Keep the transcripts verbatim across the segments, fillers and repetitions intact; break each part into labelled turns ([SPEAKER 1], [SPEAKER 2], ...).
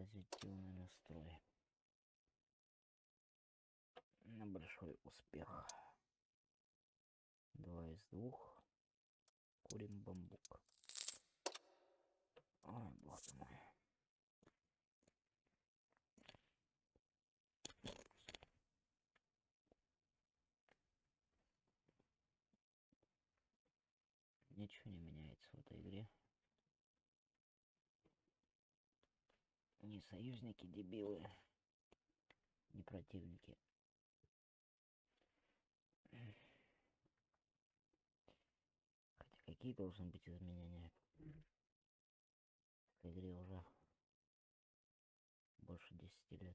[SPEAKER 1] Позитивный настрой на большой успех. Два из двух. Курим бамбук. Ой, боже мой. Ничего не меняется в этой игре. Ни союзники дебилы, ни противники. Хотя какие должны быть изменения? В игре уже больше десяти лет.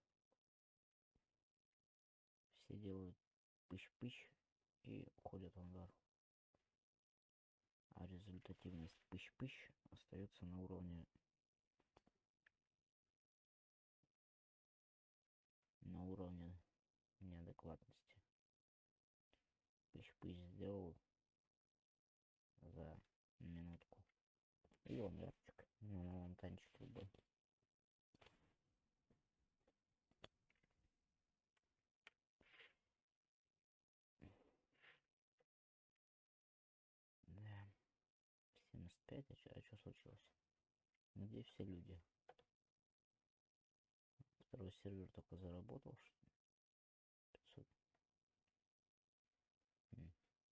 [SPEAKER 1] Все делают пыщ-пыщ и уходят в ангар. А результативность пыщ-пыщ остается на уровне на уровне неадекватности. Пыщ-пыщ сделал за минутку. И он ярчик на новом танчике был. Да. семьдесят пять, а что а чё случилось? Где все люди? Второй сервер только заработал, что ли? пятьсот. М.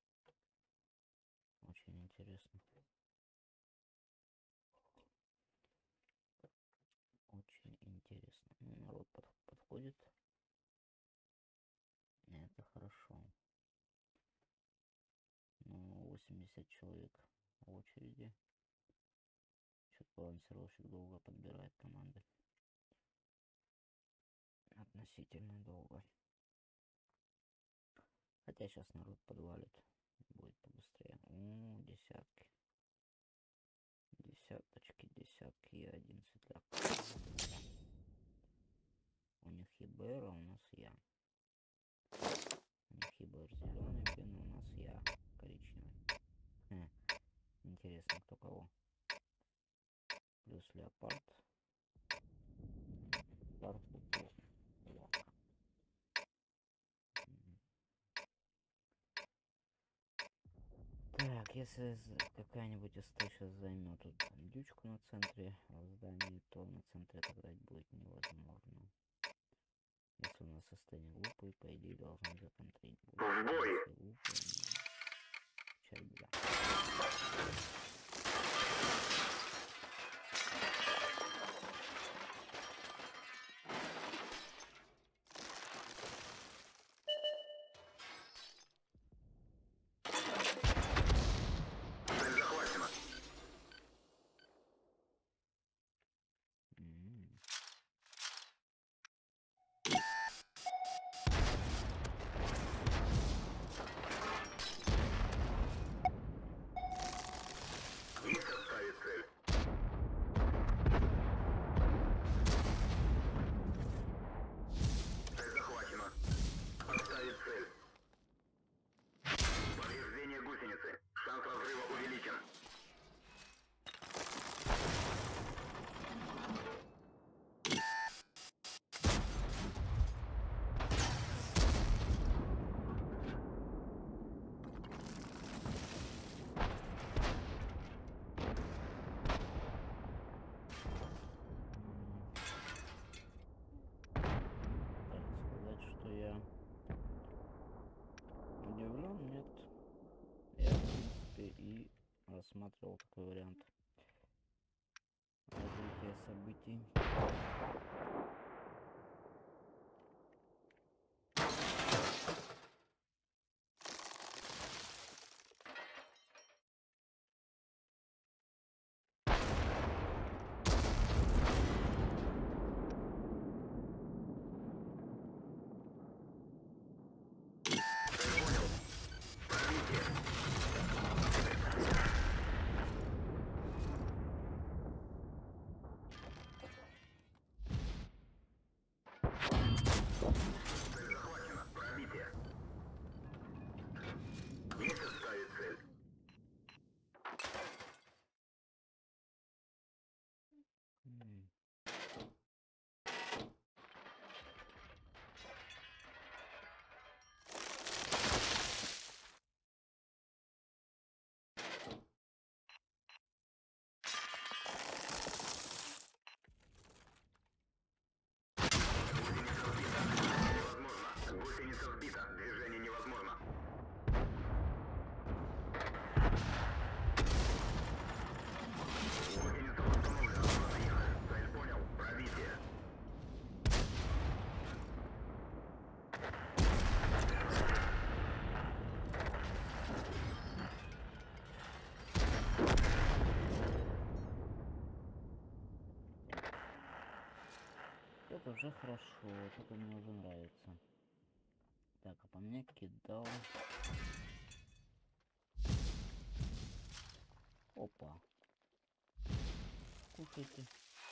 [SPEAKER 1] Очень интересно. Очень интересно. Ну, народ под, подходит. Это хорошо. Ну, восемьдесят человек в очереди. Что-то балансировщик долго подбирает команды. Относительно долго. Хотя сейчас народ подвалит. Будет побыстрее. О, десятки. Десяточки, десятки и один светляк. У них Хибер, а у нас я. У них Хибер зеленый, блин, у нас я коричневый. Хм. Интересно, кто кого. Плюс леопард. Леопард. Так, если какая-нибудь СТ сейчас займет тут дючку на центре здания, то на центре отыграть будет невозможно. Если у нас СТ не глупый, по идее должны законтрить будет. Если глупый, чай беда. Рассматривал такой вариант развития событий. Это уже хорошо, вот это мне уже нравится. Так, а по мне кидал. Опа. Кушайте.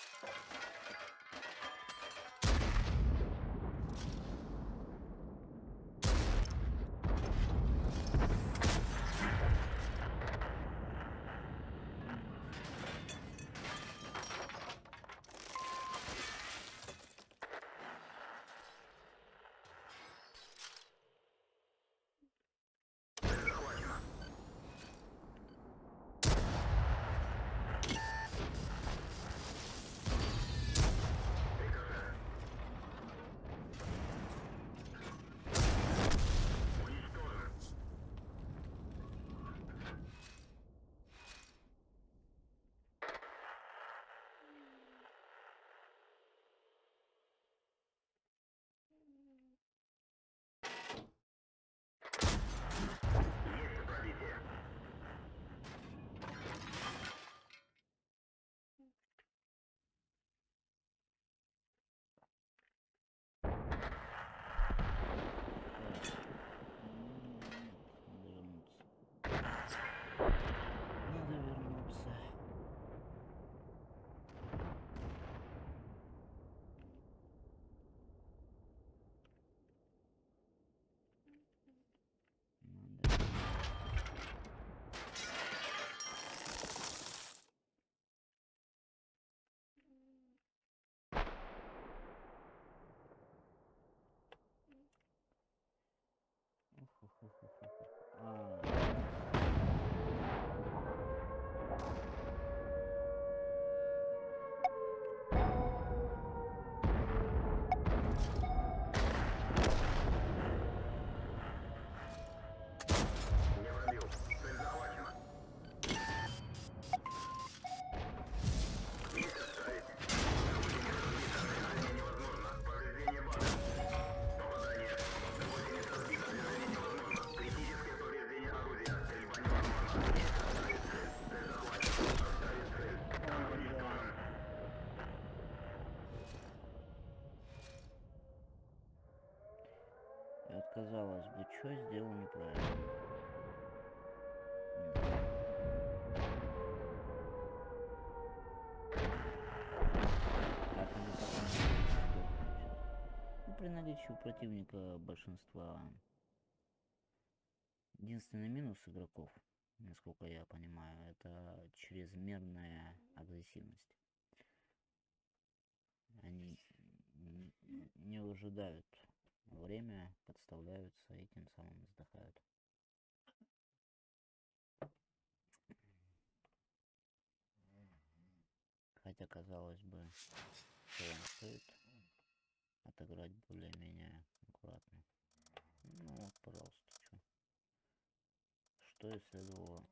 [SPEAKER 1] И вот, казалось бы, что сделал неправильно? Как они потом сдохнуть? Ну, при наличии у противника большинства. Единственный минус игроков, насколько я понимаю, это чрезмерная агрессивность. Они не выжидают время, подставляются и тем самым сдыхают. Хотя, казалось бы, что он стоит отыграть более-менее аккуратно. Ну вот, пожалуйста, что. Что и следовало.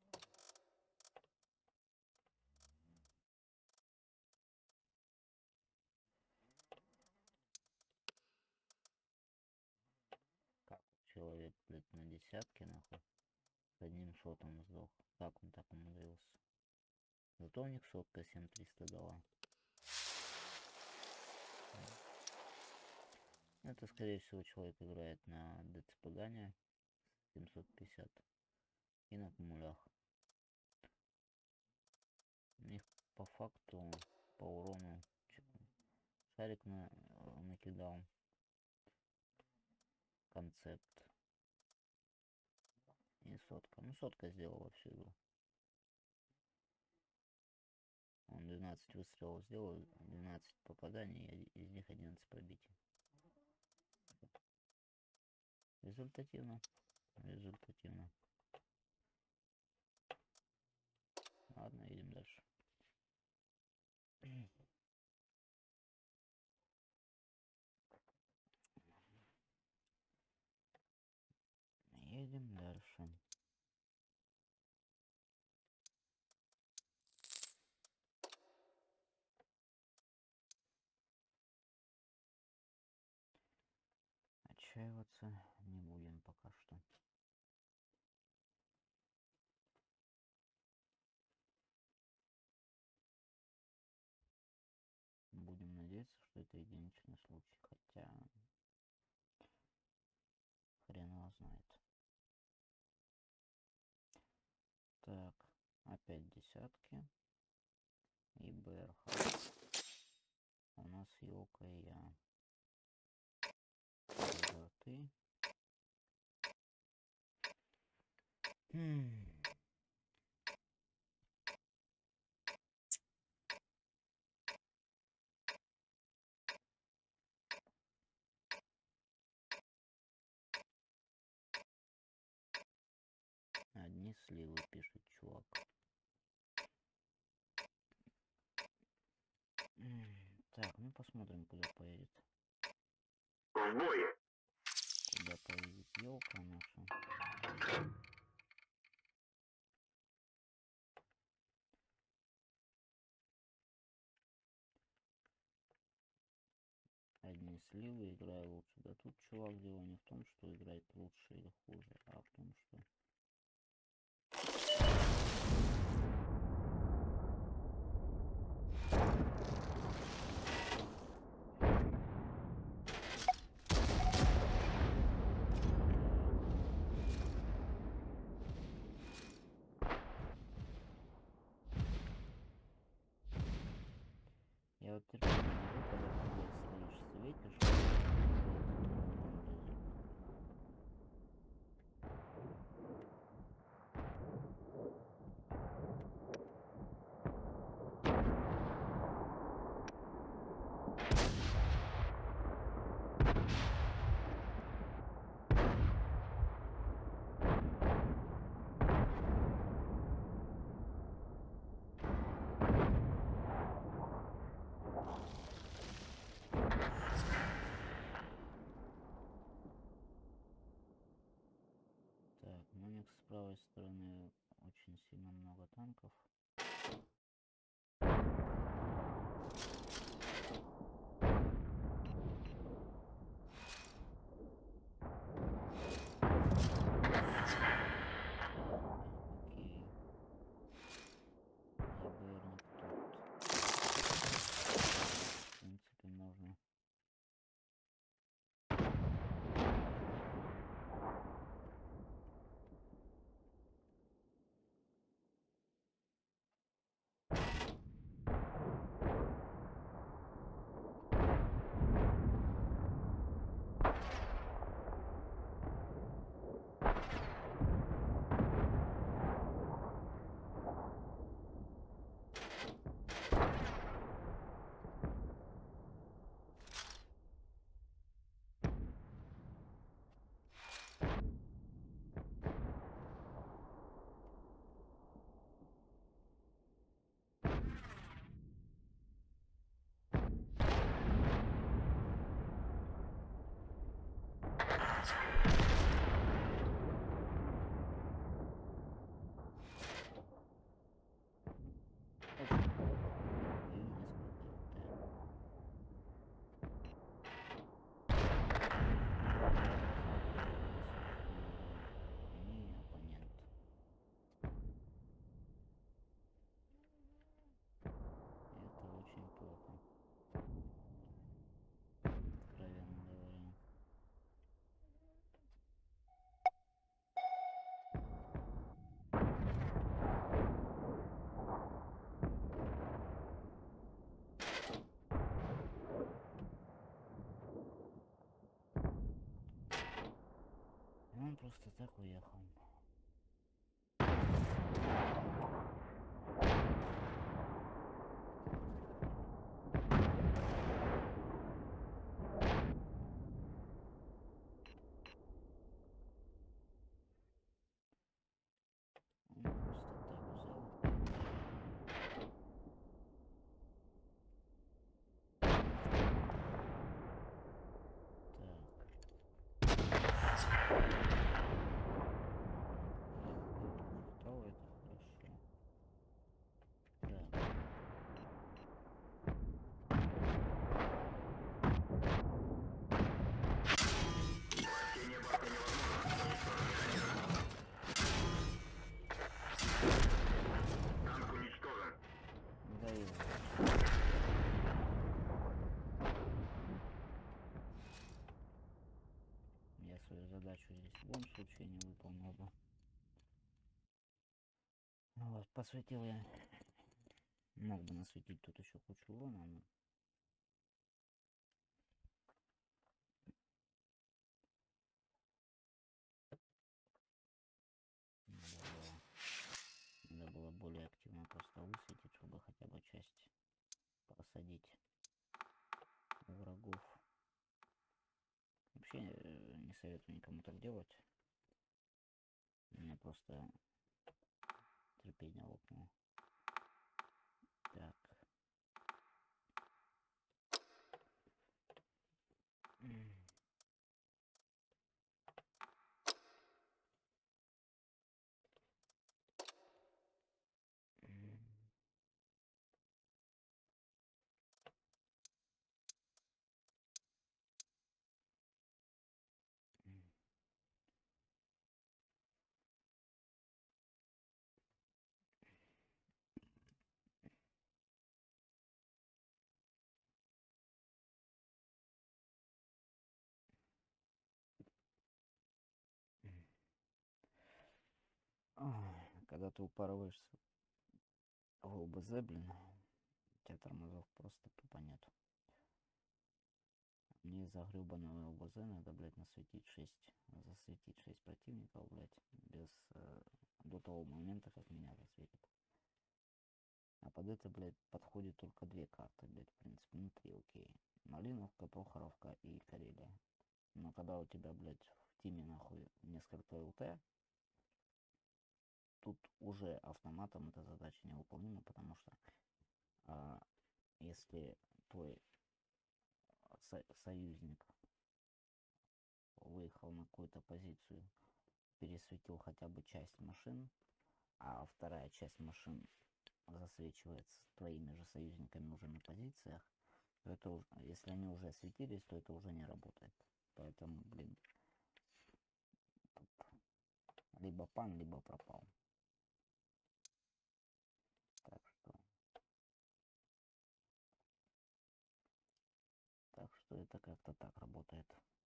[SPEAKER 1] Как человек, блядь, на десятке, нахуй, с одним шотом сдох. Как он так умудрился? Зато у них сотка семь триста дала. Это, скорее всего, человек играет на деципадане семьсот пятьдесят и на кумулях. У них по факту, по урону шарик на, накидал. Концепт. И сотка. Ну, сотка сделала всю игру. Он двенадцать выстрелов сделал, двенадцать попаданий, из них одиннадцать пробитий. Результативно. Результативно. Ладно, едем дальше. Едем дальше. Отчаиваться не будем пока что. Будем надеяться. надеяться, что это единичный случай, хотя хрен его знает. Так, опять десятки и БРХ. У нас елка и я. Ты. Хм. Одни сливы, пишет чувак. Так, ну посмотрим, куда поедет. В бой! Куда поедет елка наша. Одни сливы, играю лучше. Да тут, чувак, дело не в том, что играть лучше или хуже, а в том, что... Я вот терпеть не могу, когда ты стоишь, светишь. Так, ну у них с правой стороны очень сильно много танков. Он просто так уехал. посветил я. Мог бы насветить тут еще кучу урона, но... Надо было, надо было более активно просто высветить, чтобы хотя бы часть просадить у врагов. Вообще э, не советую никому так делать. У меня просто терпение лопнуло. Так. М. М. М. Ой, когда ты упарываешься в ОБЗ, блин, у тебя тормозов просто тупо нет. Мне из-за гребаного ОБЗ надо, блядь, насветить шесть, засветить шесть противников, блядь, без э, до того момента, как меня засветит. А под это, блядь, подходит только две карты, блядь, в принципе, ну три, окей. Малиновка, Прохоровка и Карелия. Но когда у тебя, блядь, в тиме, нахуй, несколько ЛТ, тут уже автоматом эта задача невыполнима, потому что а, если твой со союзник выехал на какую-то позицию, пересветил хотя бы часть машин, а вторая часть машин засвечивается твоими же союзниками уже на позициях, то это уже, если они уже осветились, то это уже не работает. Поэтому, блин, тут либо пан, либо пропал. Так что... Так что это как-то так работает.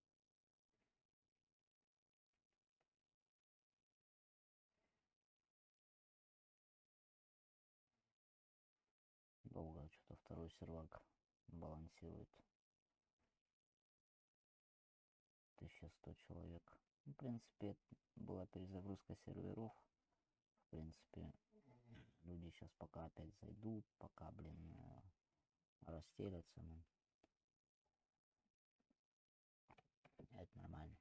[SPEAKER 1] Долго что-то второй сервак балансирует. тысяча сто человек. В принципе, была перезагрузка серверов. В принципе, люди сейчас пока опять зайдут, пока, блин, расстелятся. Ну, это нормально.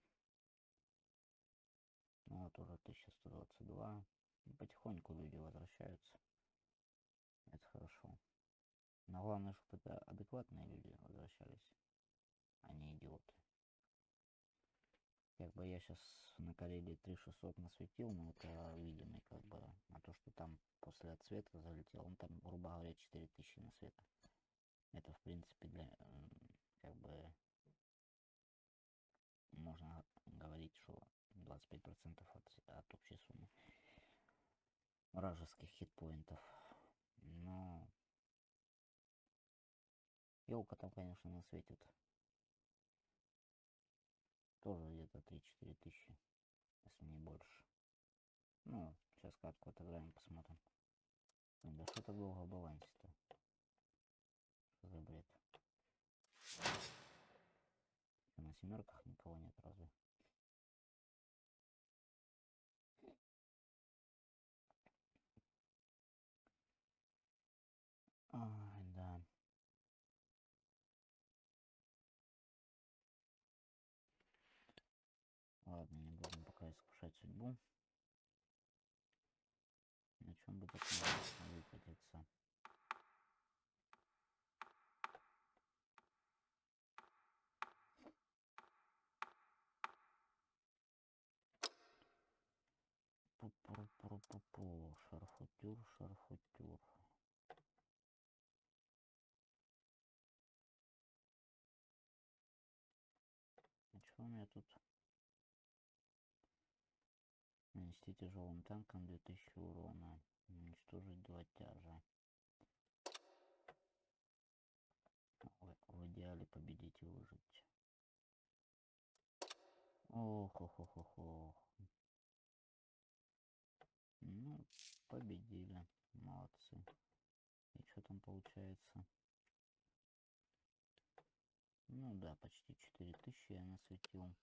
[SPEAKER 1] Ну вот уже тысяча сто двадцать два. Потихоньку люди возвращаются. Это хорошо. Но главное, чтобы это адекватные люди возвращались, а не идиоты. Как бы я сейчас на Карелии три шестьсот насветил, но это видимый, как бы, а то, что там после отсвета залетел, он там, грубо говоря, четыре тысячи на света. Это, в принципе, для, как бы, можно говорить, что двадцать пять процентов от, от общей суммы вражеских хитпоинтов. Но елка там, конечно, насветит. Тоже где-то три-четыре тысячи, если не больше. Ну, сейчас катку отыграем, посмотрим. Да что так долго балансит-то? Что за бред? На семерках никого нет, разве? Ай, да. Ладно, не будем пока искушать судьбу. На чем бы так не выкатиться. Пу-пу-пу-пу-пу. Шарфутюр, шарфутюр. А что у меня тут? Нанести тяжелым танком две тысячи урона. Уничтожить два тяжа. В, в идеале победить и выжить. Ох, ох, ох, ох, ох. Ну, победили. Молодцы. И что там получается? Ну да, почти четыре тысячи я насветил.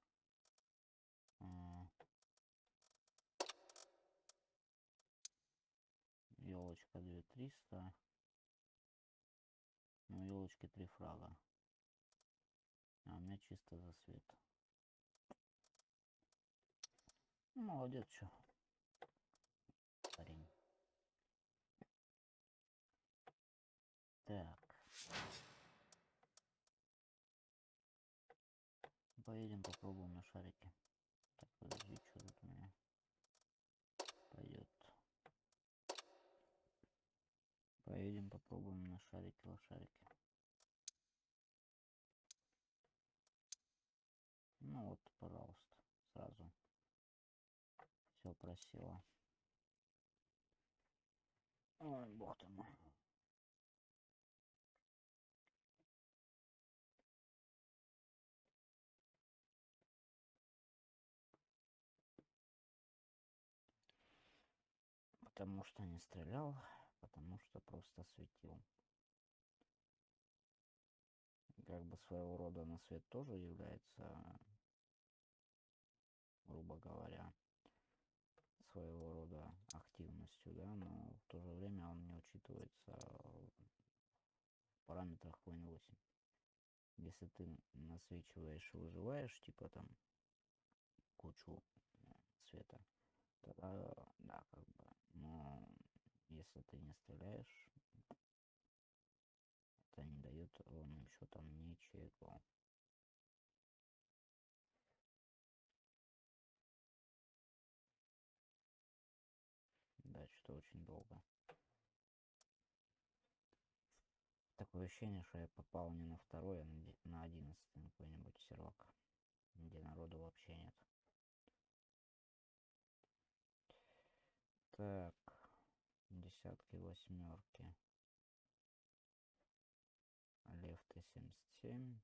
[SPEAKER 1] Елочка две триста. Ну, елочки три фрага. А у меня чисто за свет. Ну, молодец, что парень. Так. Поедем попробуем на шарике. Так, подожди, что тут у меня пойдет. Поедем попробуем на шарике, лошарики. Ну вот, пожалуйста, сразу все просело. Ой, бог ты мой. Потому что не стрелял, потому что просто светил. Как бы своего рода на свет тоже является, грубо говоря, своего рода активностью, да, но в то же время он не учитывается в параметрах войны восемь. Если ты насвечиваешь и выживаешь, типа там кучу света, тогда да, как бы, но если ты не стреляешь, это не дает ровным счетом ничего. Да, что очень долго. Такое ощущение, что я попал не на второй, а на одиннадцатый на какой-нибудь сервак, где народу вообще нет. Так, десятки, восьмерки. Лев Т семьдесят семь.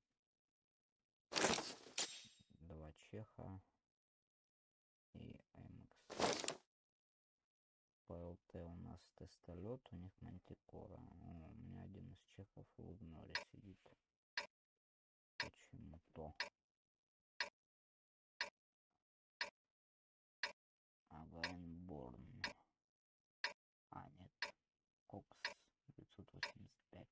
[SPEAKER 1] Два чеха. И МХ. По ЛТ у нас тестолет, у них мантикора. О, у меня один из чехов в Лубноре сидит. Почему-то. Агайнборн. А, нет. Кокс девятьсот восемьдесят пять.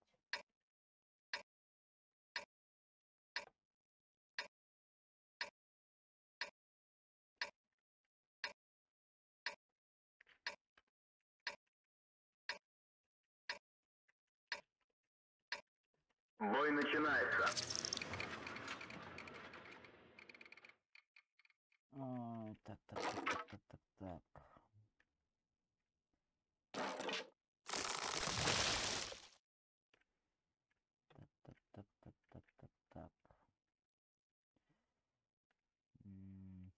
[SPEAKER 2] Бой начинается.
[SPEAKER 1] О, так, так, так, так, так, так, так. Так, так, так, так, так, так, так. М.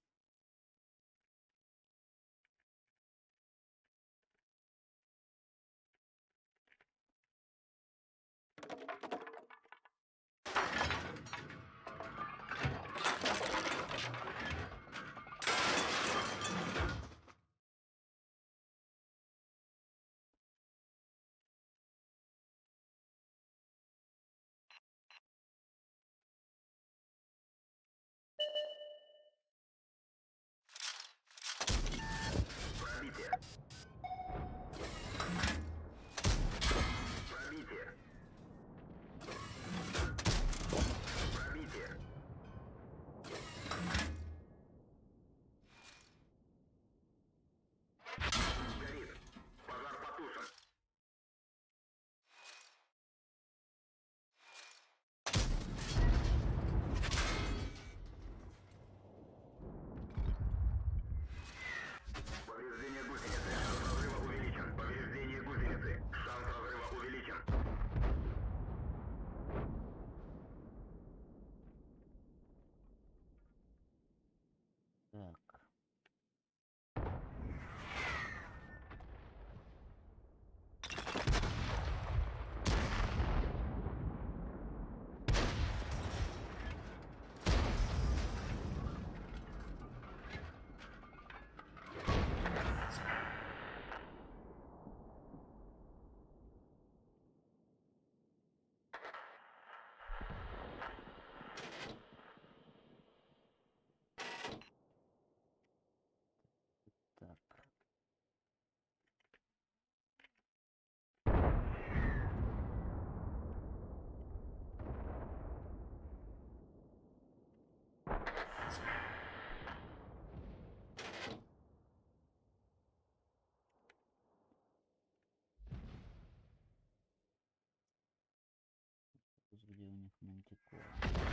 [SPEAKER 1] Мантикора.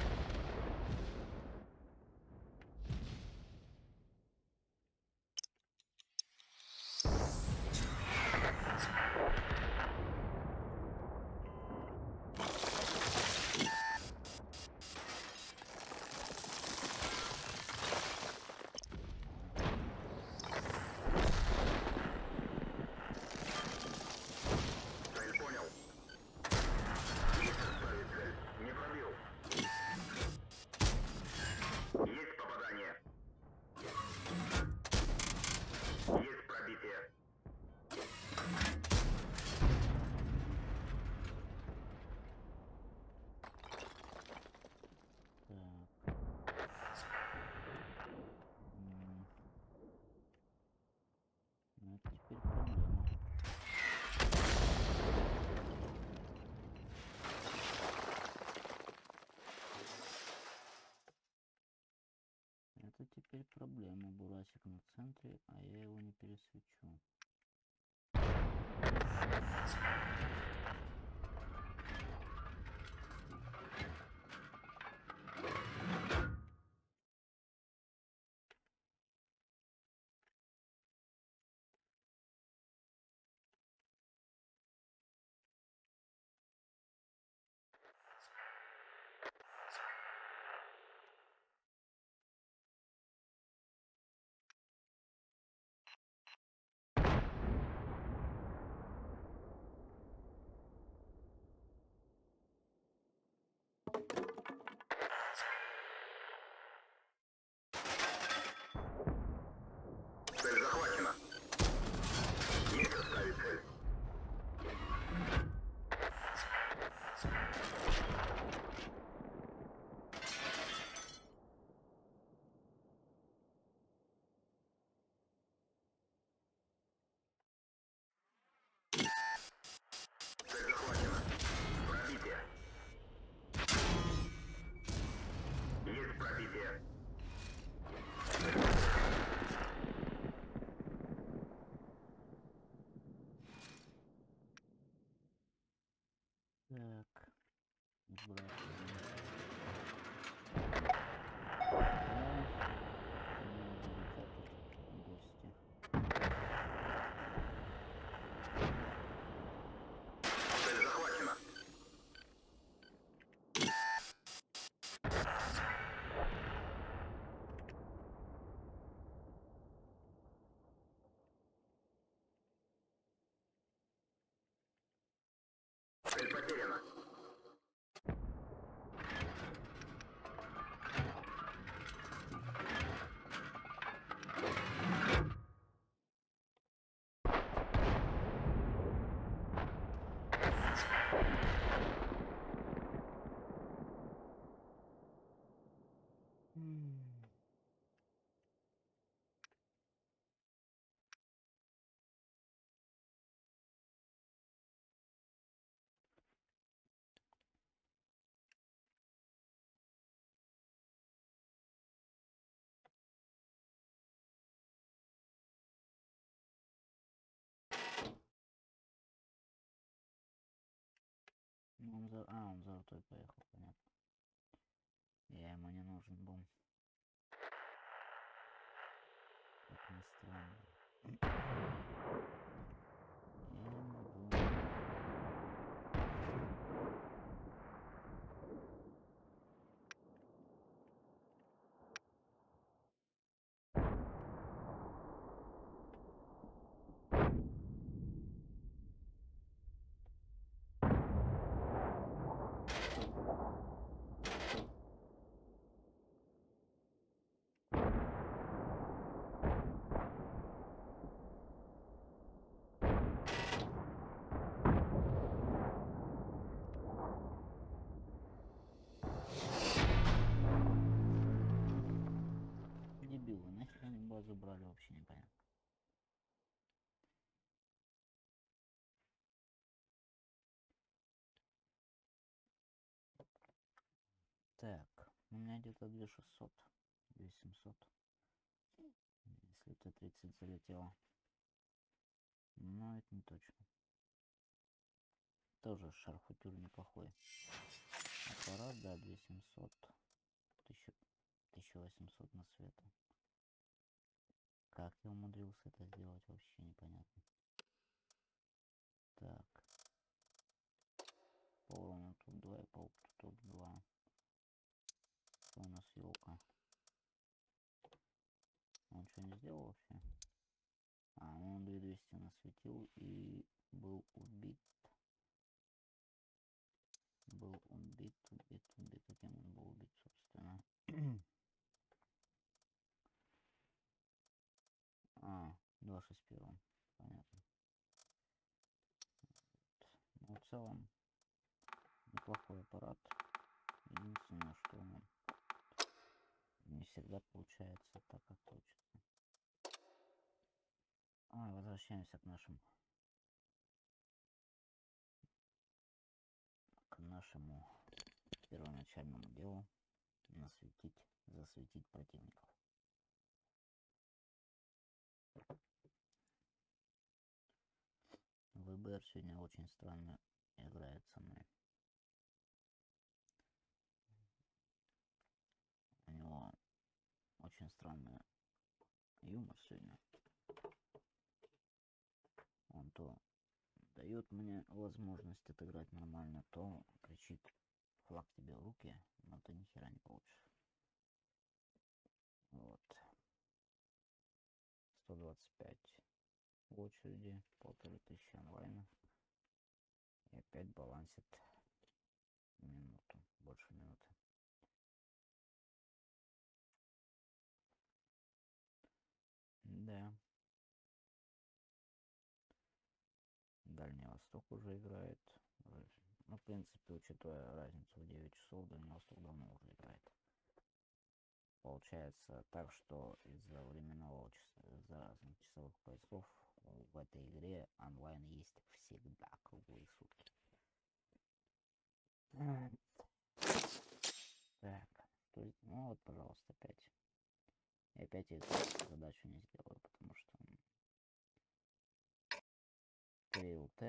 [SPEAKER 2] Цель понял. Есть оставить цель. Не пробил. Есть попадание. Есть пробитие.
[SPEAKER 1] Так. М. Ну, это теперь проблема. Это теперь проблема. Бурасик на центре, а я его не пересвечу.
[SPEAKER 2] Цель захвачена. Есть оставить цель. Цель захвачена. Пробитие. Есть пробитие.
[SPEAKER 1] Так. Сбрасываем. Гости.
[SPEAKER 2] Цель захвачена. Цель потеряна.
[SPEAKER 1] М. Ну, он за... А, он за той поехал, понятно. Я ему не нужен был. Как ни странно. Я ему был. Дебилы, нахер они базу брали, вообще непонятно. Так, у меня где-то две шестьсот, две семьсот. Если Т тридцать залетело. Но это не точно. Тоже шарфутюр неплохой. Аппарат Да, две тысячи семьсот. тысяча восемьсот на свету. Как я умудрился это сделать, вообще непонятно. Так. По урону тут два и по опыту тут два. Что у нас елка? Он что не сделал вообще? А, он две тысячи двести насветил и был убит. Был убит, убит, убит. А кем он был убит, собственно? А, два шесть первым. Понятно. Ну, в целом, неплохой аппарат. Единственное, что он не всегда получается так, как хочется. А, возвращаемся к нашим к нашему первоначальному делу. Насветить, засветить противников. ВБР сегодня очень странно играет со мной. У него очень странный юмор сегодня. Он то дает мне возможность отыграть нормально, то кричит: флаг тебе в руки, но ты ни хера не получишь. Вот. сто двадцать пять в очереди, полторы тысячи онлайна. И опять балансит минуту, больше минуты. Да. Дальний Восток уже играет. Ну, в принципе, учитывая разницу в девять часов, Дальний Восток давно уже играет. Получается так, что из-за временного часа, из-за разных часовых поясов в этой игре онлайн есть всегда, круглые сутки. Так, ну вот, пожалуйста, опять. И опять я эту задачу не сделаю, потому что три ЛТ.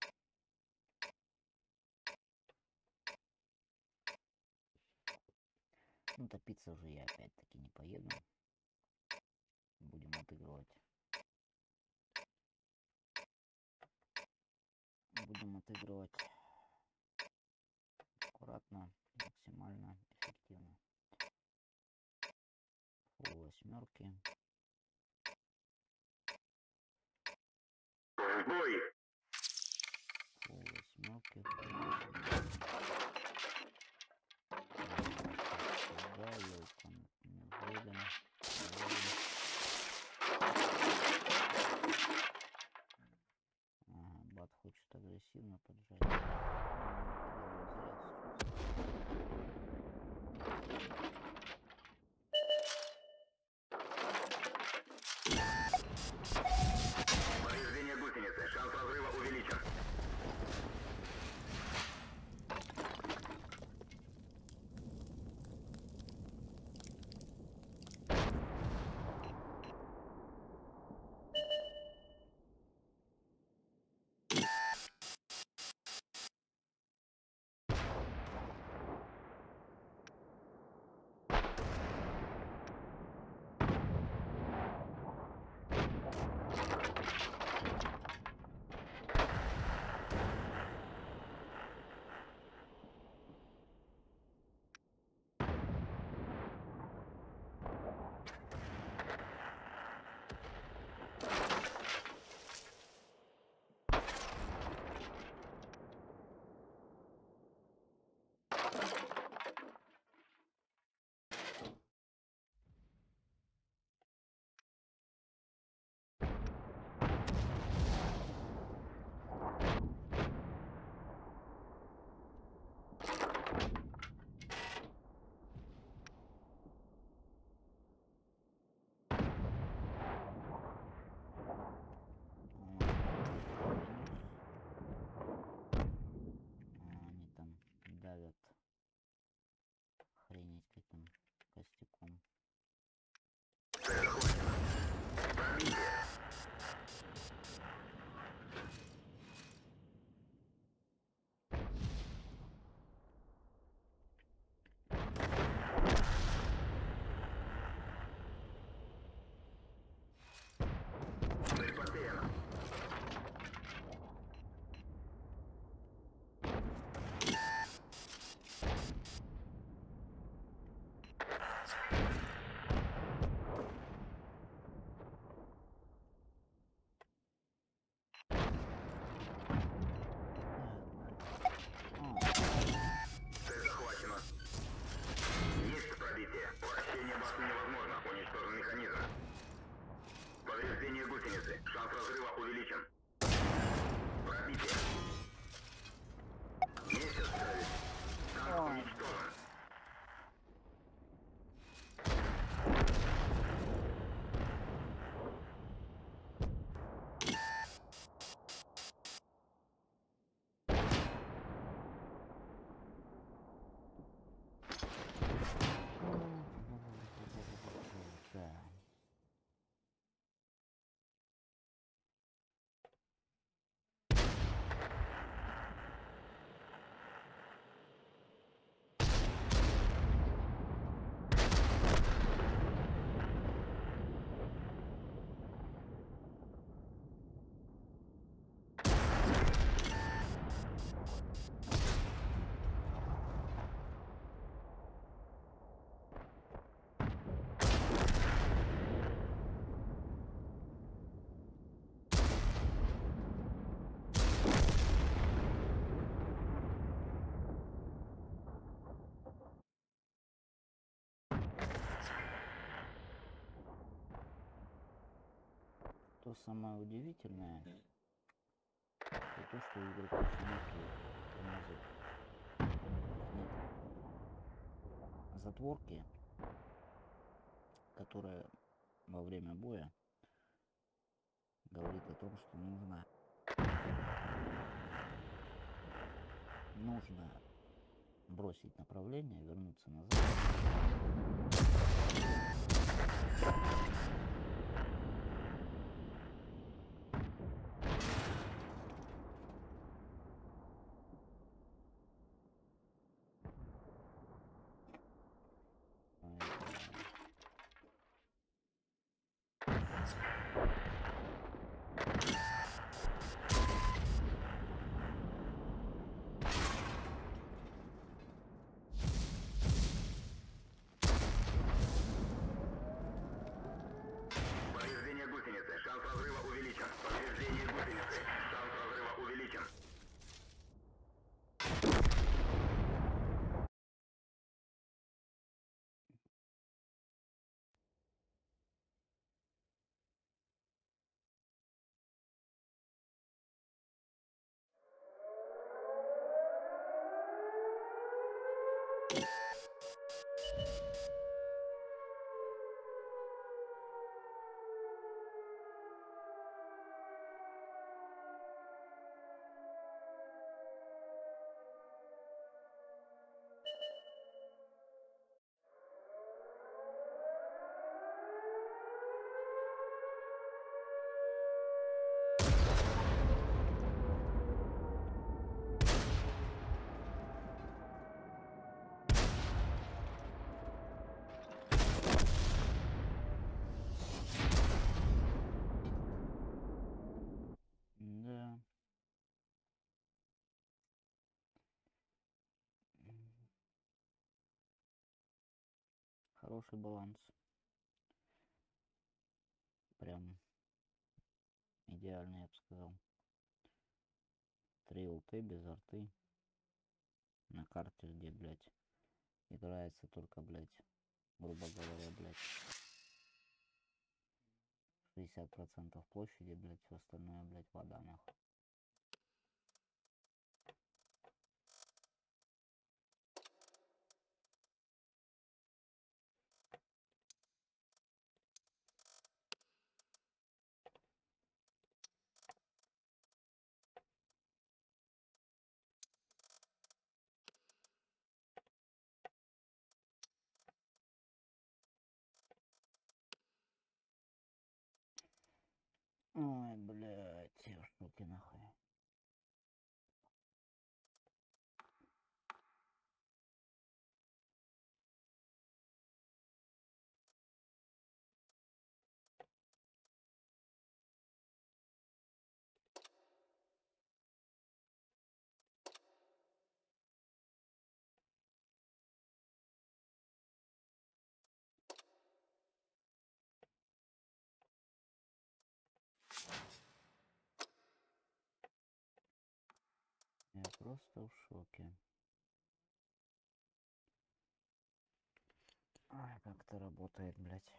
[SPEAKER 1] Ну, топиться уже я опять-таки не поеду. Будем отыгрывать. Будем отыгрывать аккуратно, максимально эффективно. Фул восьмерки.
[SPEAKER 2] Бой!
[SPEAKER 1] Фул восьмерки. Да, елка не вводим. Ага, бат хочет агрессивно поджать.
[SPEAKER 2] Повреждение гусеницы. Шанс разрыва увеличен.
[SPEAKER 1] Они там давят охренеть каким костяком. Что самое удивительное, это то, что у игроков нету тормозов. Нет затворки, которая во время боя говорит о том, что нужно нужно бросить направление, вернуться назад.
[SPEAKER 2] Повреждение гусеницы. Шанс разрыва увеличен. Повреждение гусеницы. Шанс разрыва увеличен.
[SPEAKER 1] Да. Хороший баланс. Прям идеальный, я бы сказал. Три ЛТ без арты. На карте, где, блядь, играется только, блядь, грубо говоря, блядь, шестьдесят процентов площади, блядь, все остальное, блядь, вода, нахуй. Ой, блядь, все штуки, нахуй. Я просто в шоке. Ай, как это работает, блядь.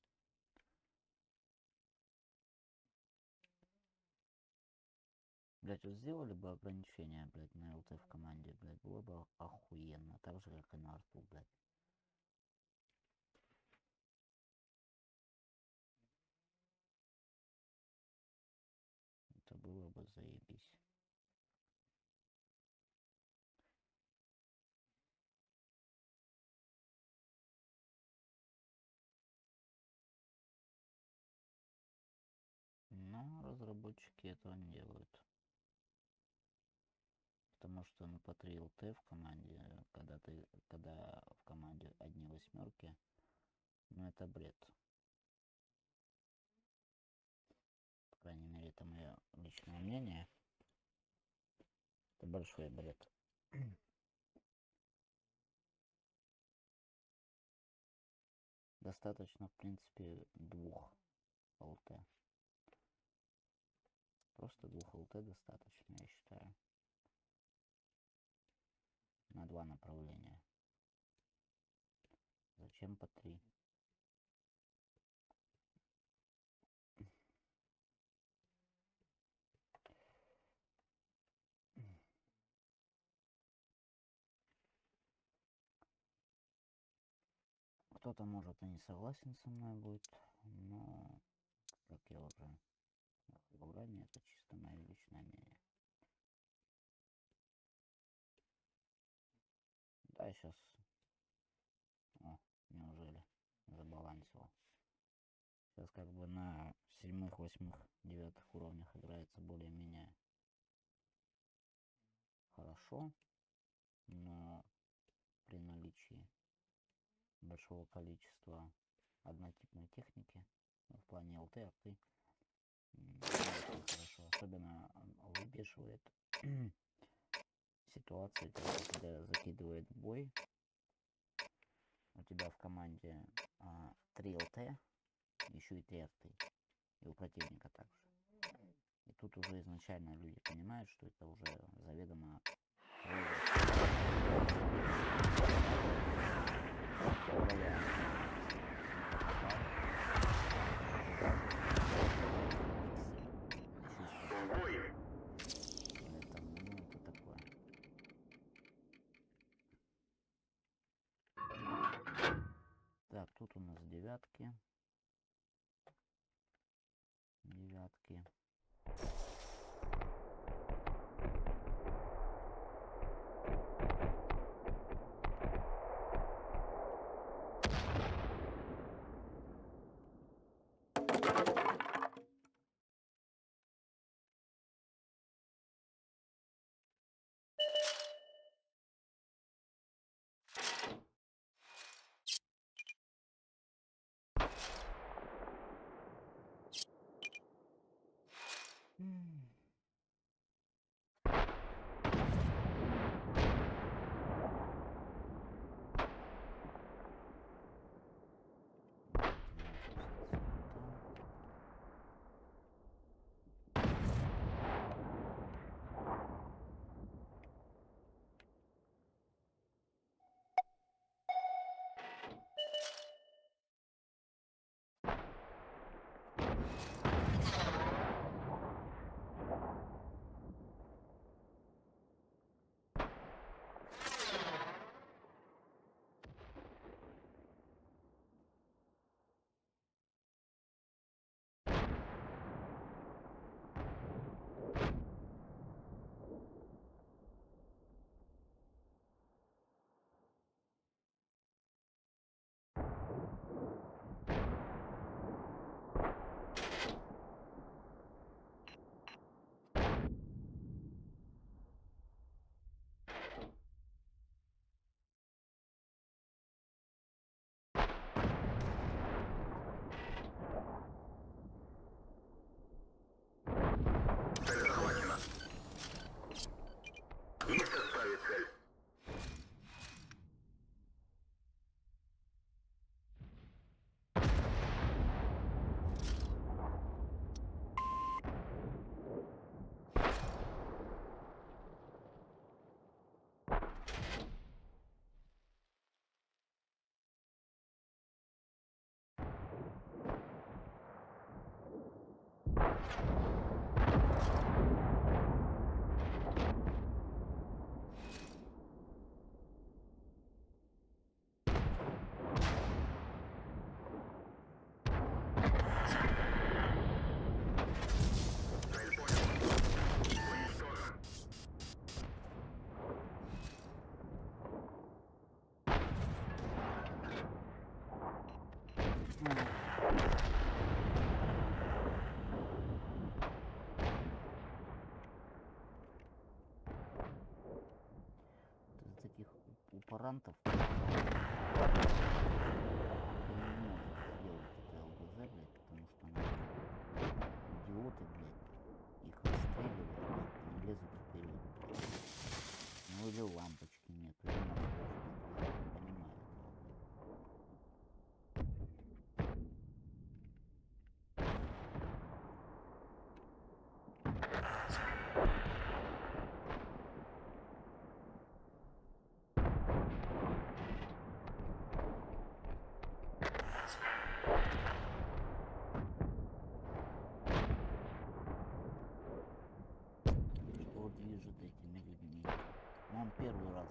[SPEAKER 1] Блядь, вот сделали бы ограничения, блядь, на ЛТ в команде, блядь, было бы охуенно. Так же, как и на арту, блядь. Это было бы заебись. Но разработчики этого не делают. Потому что ну по три ЛТ в команде, когда ты, когда в команде одни восьмерки, ну это бред. По крайней мере, это мое личное мнение. Это большой бред. Достаточно, в принципе, двух ЛТ. Просто двух ЛТ достаточно, я считаю. На два направления. Зачем по три? Кто-то, может, и не согласен со мной будет, но, как я уже говорил ранее, это чисто мое личное мнение. Да, сейчас... О, неужели забалансил. Сейчас как бы на седьмых, восьмых, девятых уровнях играется более-менее хорошо, но при наличии большого количества однотипной техники, ну, в плане ЛТ, арты, не очень хорошо. Особенно выбешивает ситуация, когда тебя закидывает в бой, у тебя в команде а, три ЛТ, еще и три арты, и у противника также. И тут уже изначально люди понимают, что это уже заведомо Поэтому, ну, это такое. Так, тут у нас девятки. Девятки. М.
[SPEAKER 2] Цель захвачена. Есть составить цель. Цель понял. Уничтожен.
[SPEAKER 1] Из таких упорантов не может сделать это ЛГЗ, блядь, потому что ну, идиоты, блядь, их расстреливают, блядь, не лезут вперед, блядь. Ну или лампочки нет, или морковки, блядь, я не понимаю этого, блядь. Что движет этими людьми? Он первый раз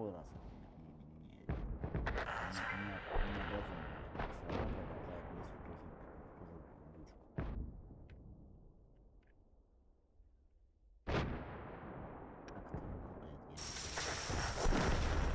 [SPEAKER 1] второй раз. Не, не, не, не, не должен сразу продолжает высветить дучку. Как это работает, я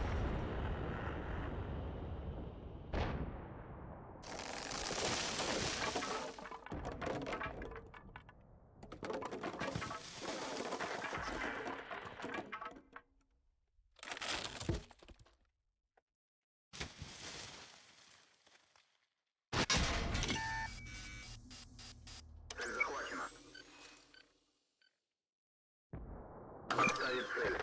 [SPEAKER 2] Цель захвачена. Доставить цель.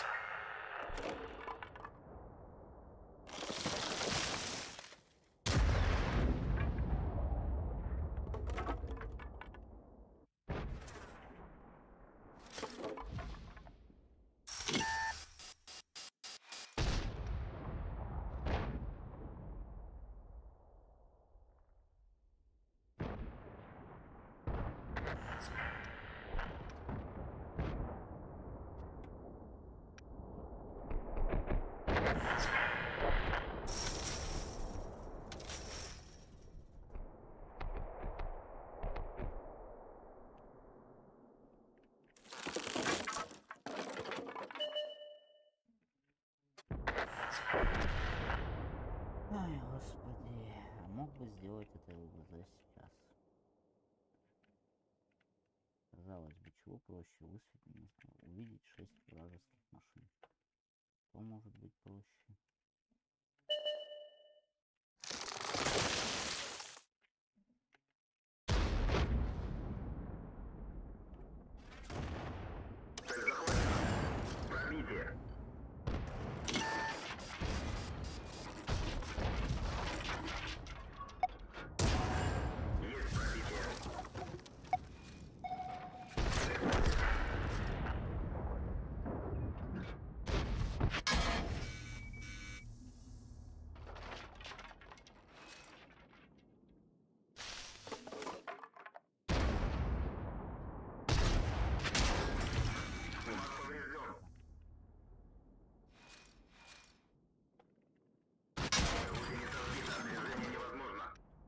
[SPEAKER 1] Ай, господи, а мог бы сделать это уже сейчас. Казалось бы, чего проще высветить, увидеть шесть вражеских машин. Что может быть проще?
[SPEAKER 2] Цель захвачена. Пробитие. Есть пробитие. Вас поврежден. Гусеница сбита. Движение невозможно.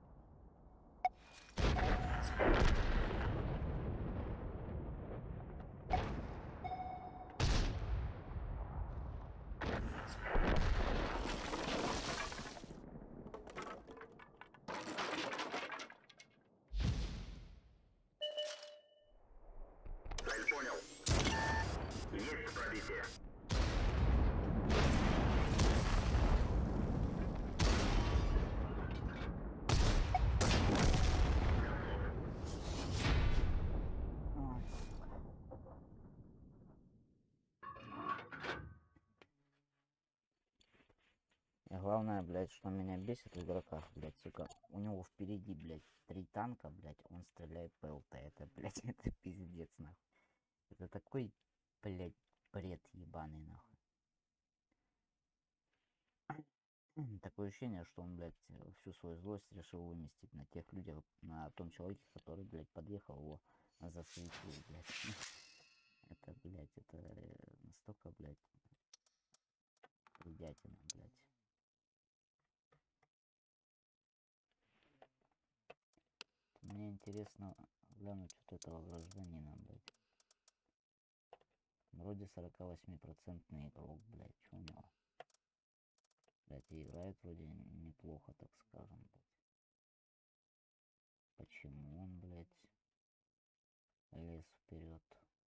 [SPEAKER 2] Цель понял. Есть пробитие.
[SPEAKER 1] Ой, сука. И главное, блядь, что меня бесит в игроках, блядь, сука, у него впереди, блядь, три танка, блядь, он стреляет ПЛТ, это, блядь, это пиздец, нахуй. Это такой, блядь, бред ебаный, нахуй. Такое ощущение, что он, блядь, всю свою злость решил выместить на тех людях, на том человеке, который, блядь, подъехал его засветил, блядь. Это, блядь, это настолько, блядь, бредятина, блядь. Мне интересно глянуть вот этого гражданина, блядь. Вроде сорок восемь процентный игрок, блядь, что у него? Блядь, и играет вроде неплохо, так скажем, блядь. Почему он, блядь, лез вперед?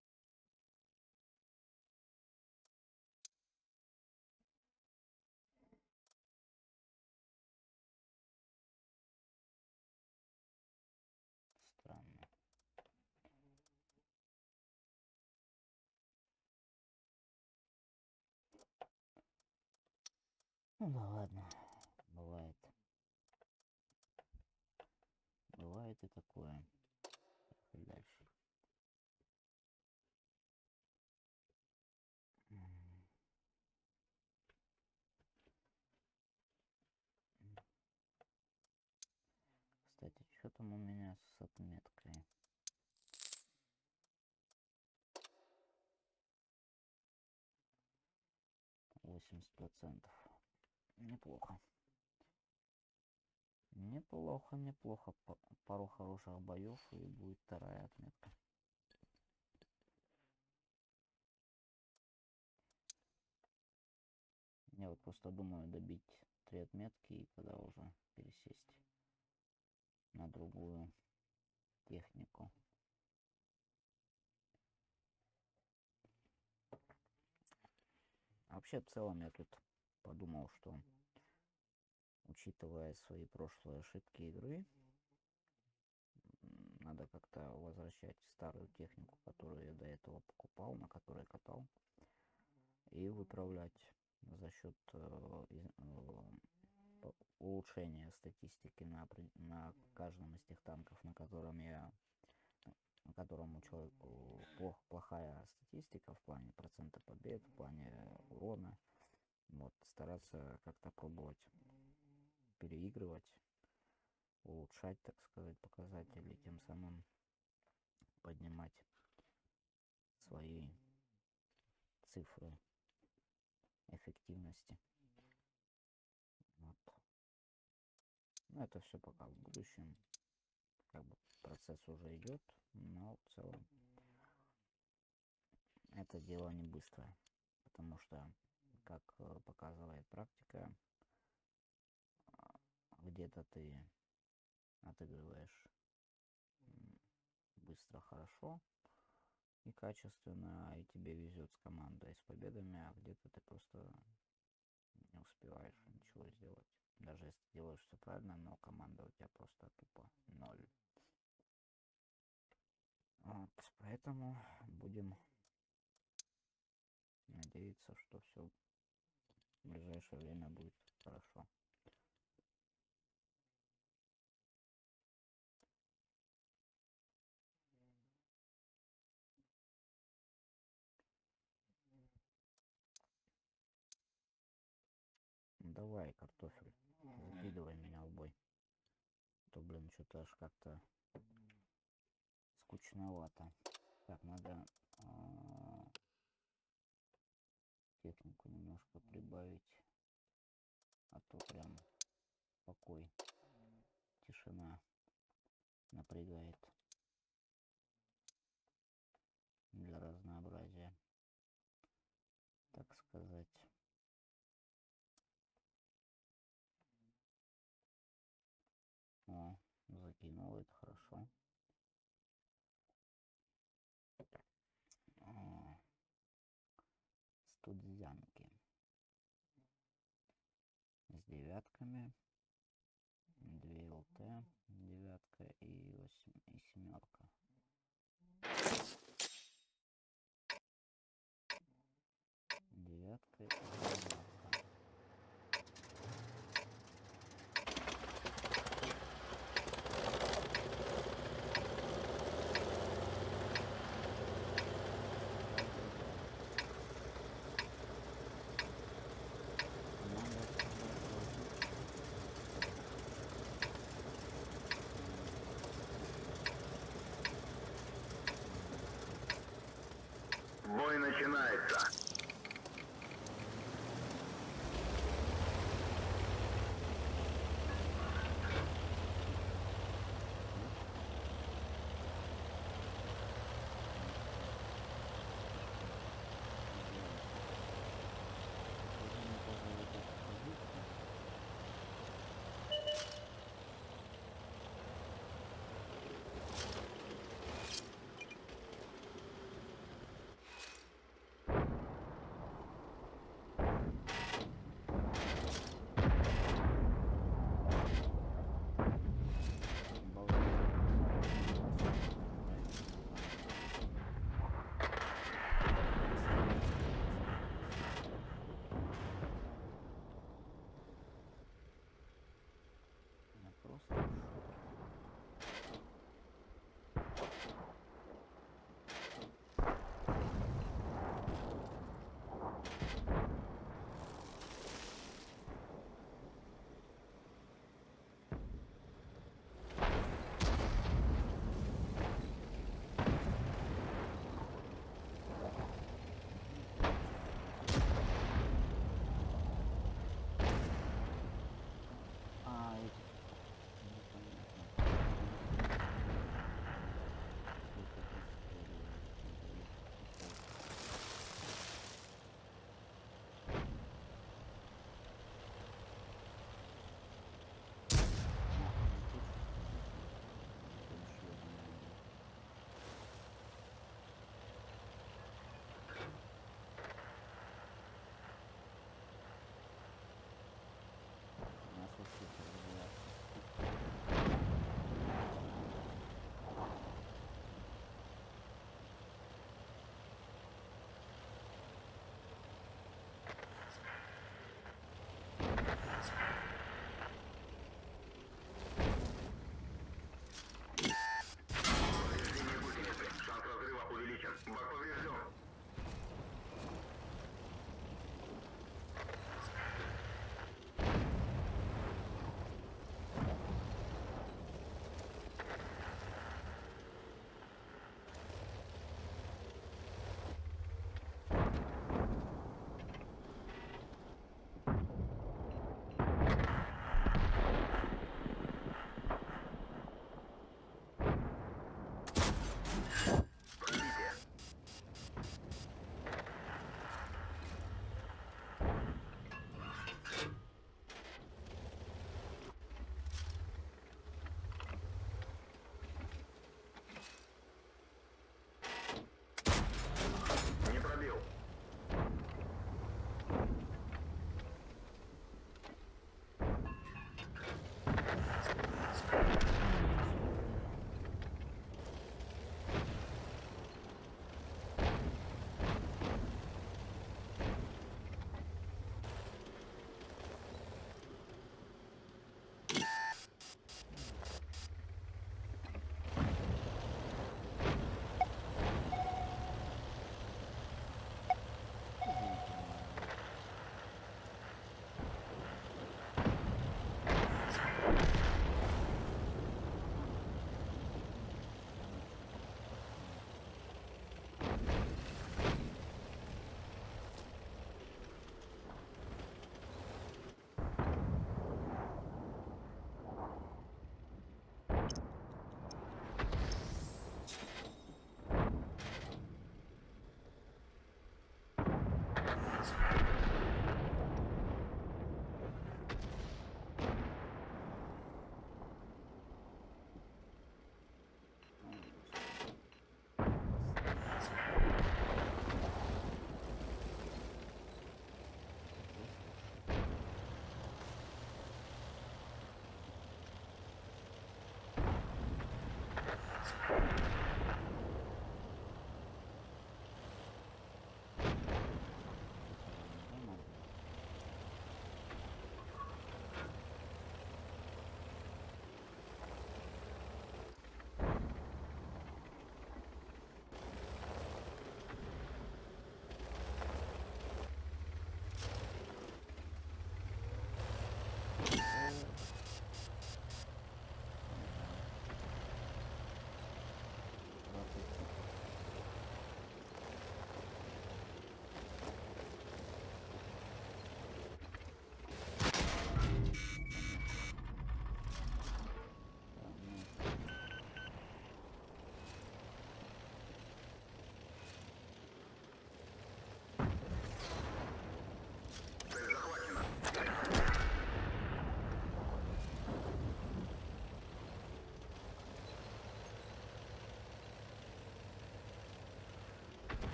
[SPEAKER 1] Странно. Ну да ладно, бывает. Бывает и такое. Поехали дальше. Кстати, что там у меня с отметкой? восемьдесят процентов. Неплохо. Неплохо, неплохо. Пару хороших боев и будет вторая отметка. Я вот просто думаю добить три отметки и когда уже пересесть на другую технику. Вообще, в целом, я тут подумал, что, учитывая свои прошлые ошибки игры, надо как-то возвращать старую технику, которую я до этого покупал, на которой катал, и выправлять за счет э, э, улучшения статистики на, на каждом из тех танков, на котором я на котором у человека плох, плохая статистика в плане процента побед, в плане урона. Вот, стараться как-то пробовать переигрывать, улучшать, так сказать, показатели, тем самым поднимать свои цифры эффективности. Вот. Но это все пока в будущем. Как бы процесс уже идет, но в целом это дело не быстрое, потому что, как показывает практика, где-то ты отыгрываешь быстро, хорошо и качественно, и тебе везет с командой, с победами, а где-то ты просто не успеваешь ничего сделать. Даже если делаешь все правильно, но команда у тебя просто тупо ноль. Вот, поэтому будем надеяться, что все в ближайшее время будет хорошо. Давай, картофель, закидывай меня в бой. То, блин, что-то аж как-то скучновато. Так, надо а, технику немножко прибавить, а то прям покой, тишина напрягает для разнообразия, так сказать. О, закинул, это хорошо. О, студзянки с девятками, две ЛТ, девятка и восемь и семерка. Девятка и семерка.
[SPEAKER 2] Бой начинается.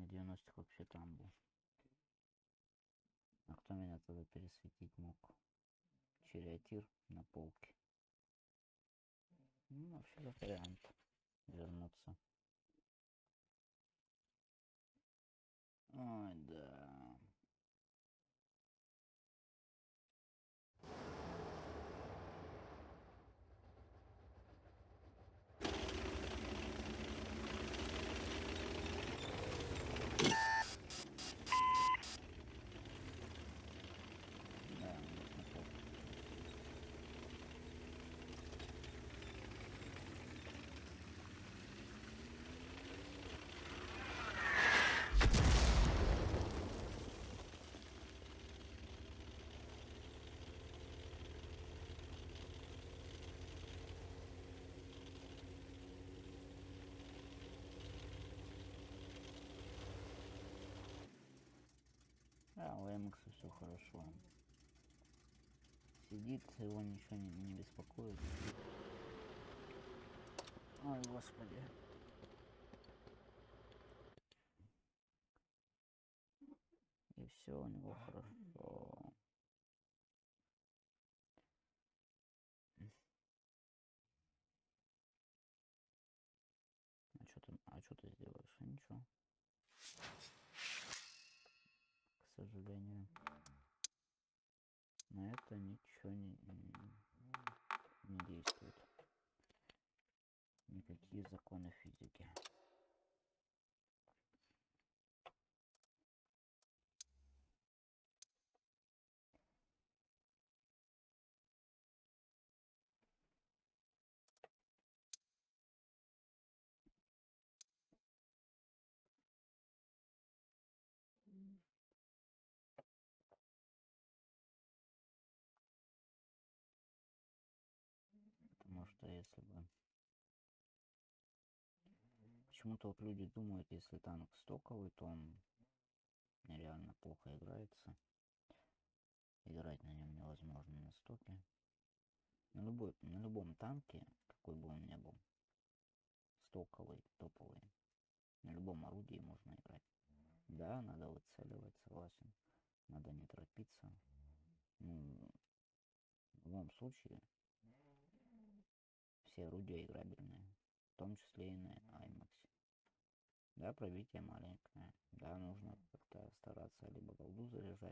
[SPEAKER 1] девяностых вообще там был. А кто меня тогда пересветить мог? Чериатир на полке. Ну, вообще как вариант вернуться. Ой, да. Да, нужно полк. Да, у Эмикса все хорошо. Сидит, его ничего не, не беспокоит. Ой, господи. И все у него хорошо. А что ты, а что ты сделаешь? А ничего. К сожалению. На это ничего не, не действует. Никакие законы физики. Потому что если бы... Почему-то вот люди думают, если танк стоковый, то он нереально плохо играется. Играть на нем невозможно на стоке. На, любой, на любом танке, какой бы он ни был, стоковый, топовый, на любом орудии можно играть. Да, надо выцеливать, согласен. Надо не торопиться. Ну, в любом случае, все орудия играбельные, в том числе и на аймаксе. Да, пробитие маленькое. Да, нужно как-то стараться либо голду заряжать,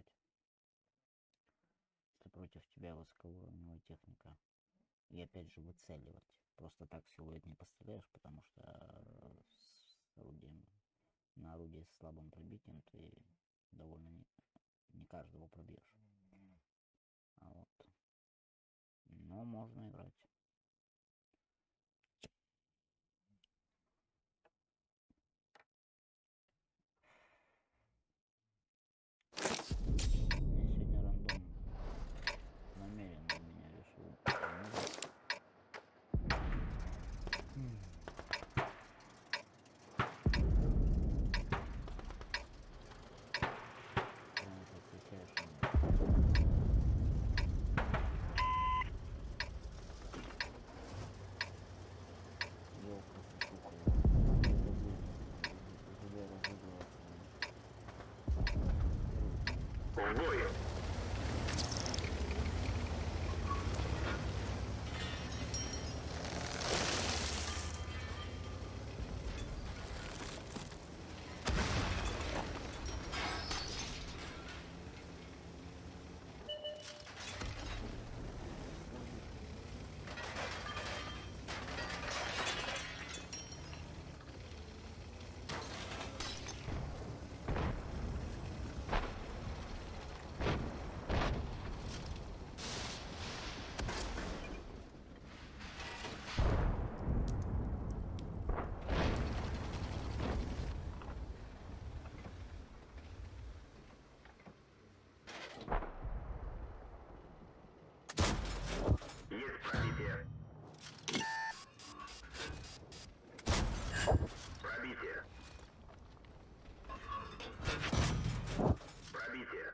[SPEAKER 1] если против тебя высокоуровневая техника. И опять же выцеливать. Просто так силуэт не постреляешь, потому что с орудием, на орудии с слабым пробитием ты довольно не, не каждого пробьешь. А вот. Но можно играть. Мне сегодня рандом намеренно меня решил помочь. Прямо подключаешь меня. Ёлка сука. Это будет ЖД разыгрываться.
[SPEAKER 2] В бой! Есть пробитие. Пробитие. Пробитие.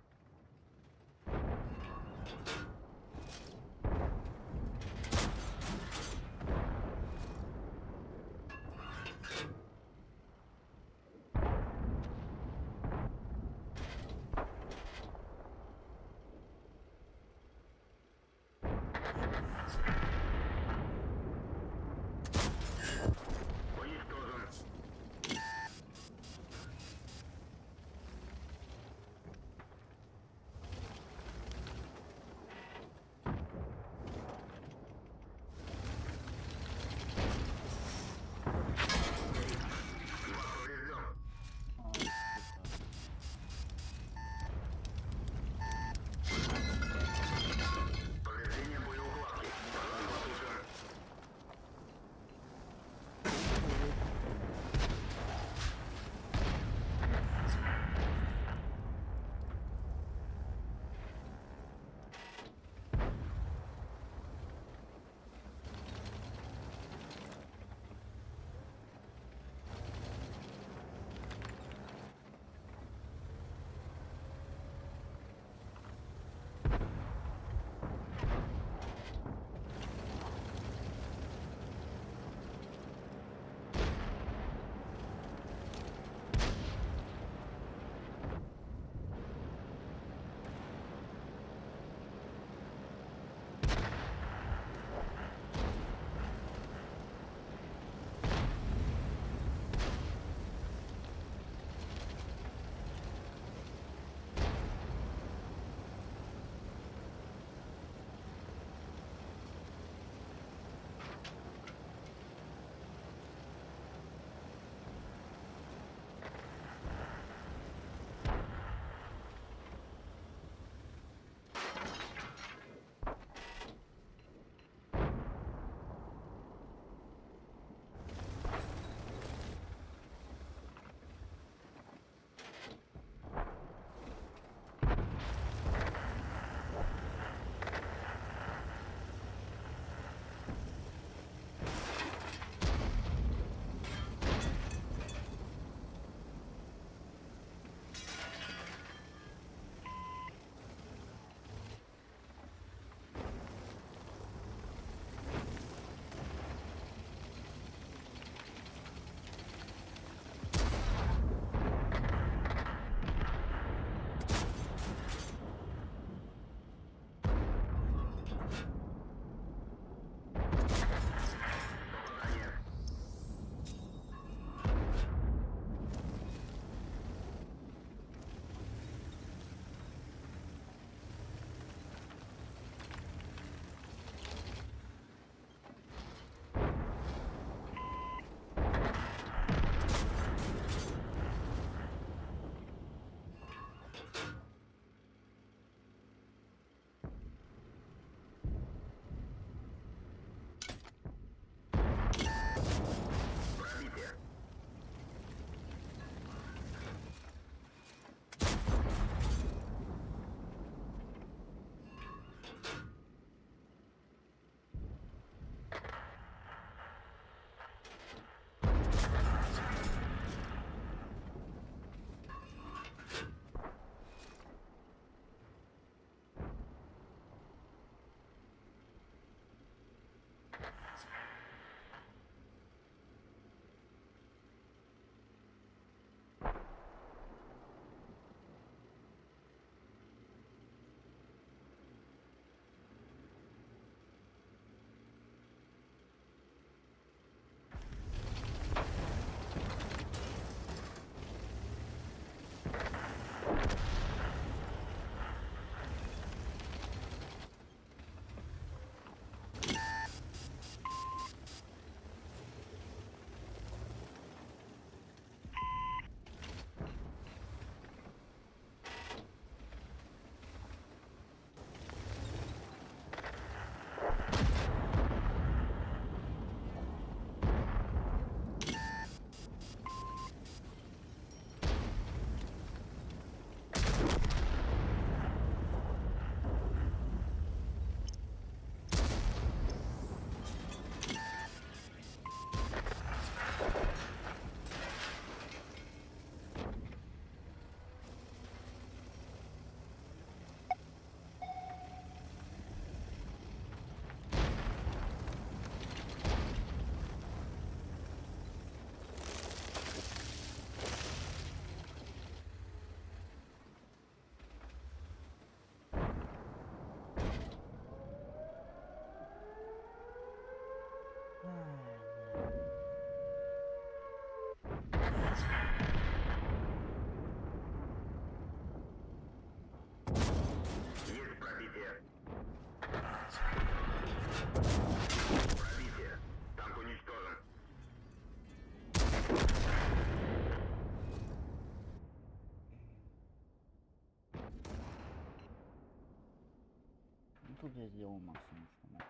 [SPEAKER 1] тут я сделал максимум, что мог.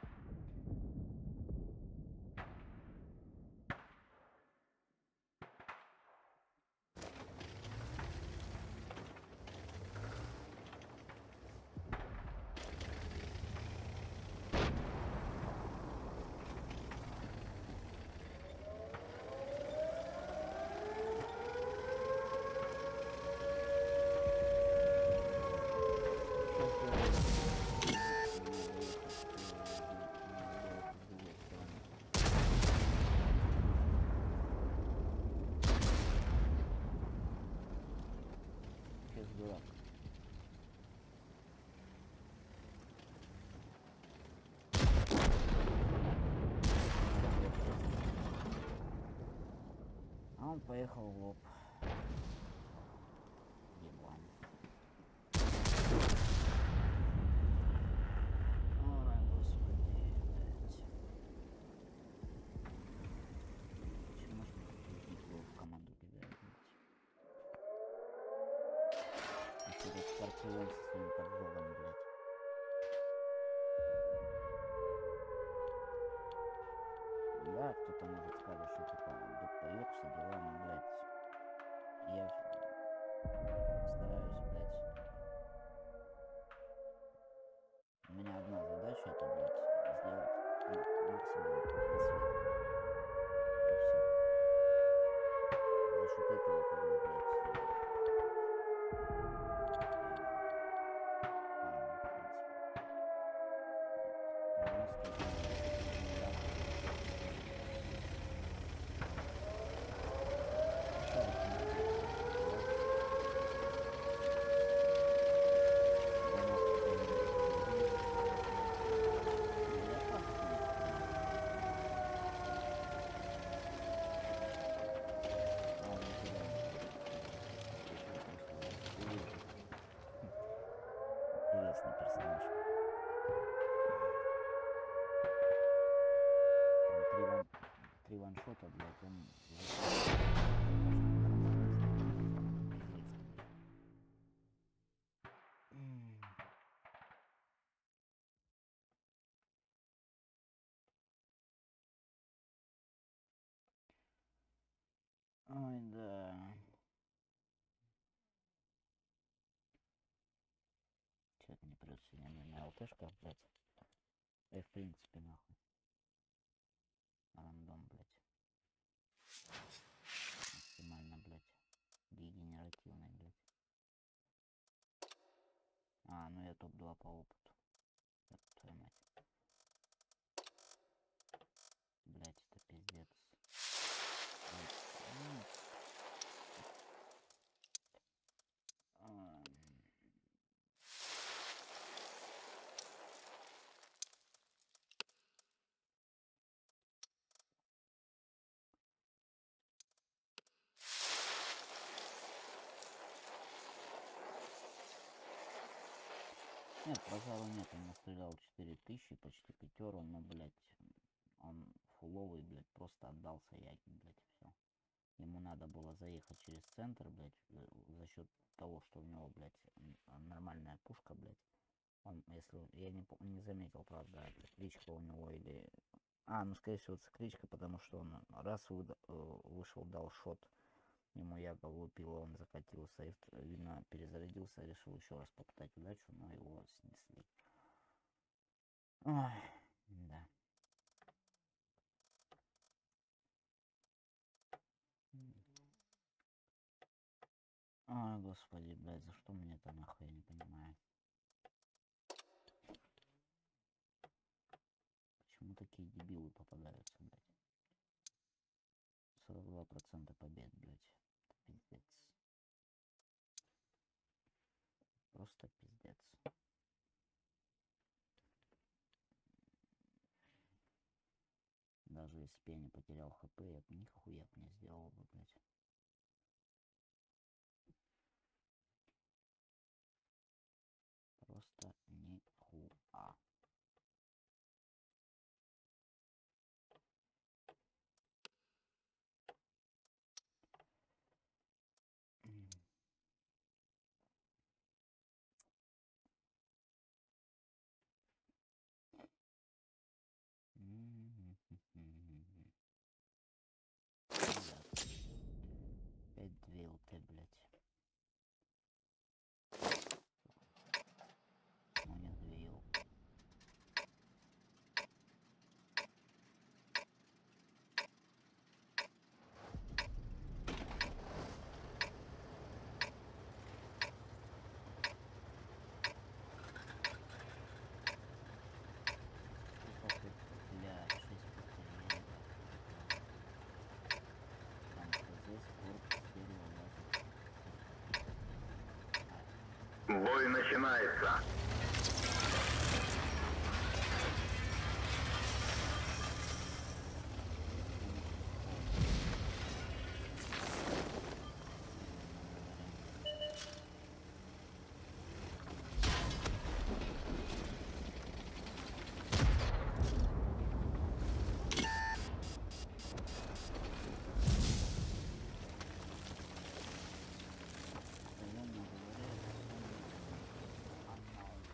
[SPEAKER 1] Дурак. А он поехал в лоб. Еблан. Ой, господи, блядь. Почему ж его в команду кидают, блядь? Еще этот скорпион со своим поджогом, блядь. Да, кто-то может сказать, что типа доп поёк, все дела, но, блядь, я стараюсь, блядь. У меня одна задача, это, блядь, сделать ну, максимум на свет. И все. За счет этого, как бы, блядь, интересный персонаж. Там три, ван... три ваншота, блядь, он... Ой, да. Че-то не прет сегодня на ЛТшках, блядь. Да и в принципе, нахуй. Рандом, блядь. Максимально, блядь. Дегенеративный, блядь. А, ну я топ два по опыту. Ёб твою мать. Блядь, это пиздец. Нет, базару нет, он настрелял четыре тысячи, почти пятеру, но, блядь, он фуловый, блядь, просто отдался Ягин, блядь, все. Ему надо было заехать через центр, блядь, за счет того, что у него, блядь, нормальная пушка, блядь. Он, если, я не, не заметил, правда, кличка у него или... А, ну, скорее всего, это кличка, потому что он раз выда, вышел, дал шот. Ему Яга влупила, он закатился и, видно, перезарядился, решил еще раз попытать удачу, но его снесли. Ой, да. Ой, господи, блядь, за что мне это нахуй, я не понимаю. Почему такие дебилы попадаются, блядь? сорок два процента побед, блядь. Это пиздец. Просто пиздец. Даже если бы я не потерял хп, я бы нихуя не сделал бы, блядь. Просто нихуя.
[SPEAKER 2] начинается.
[SPEAKER 1] Постоянно говорят, что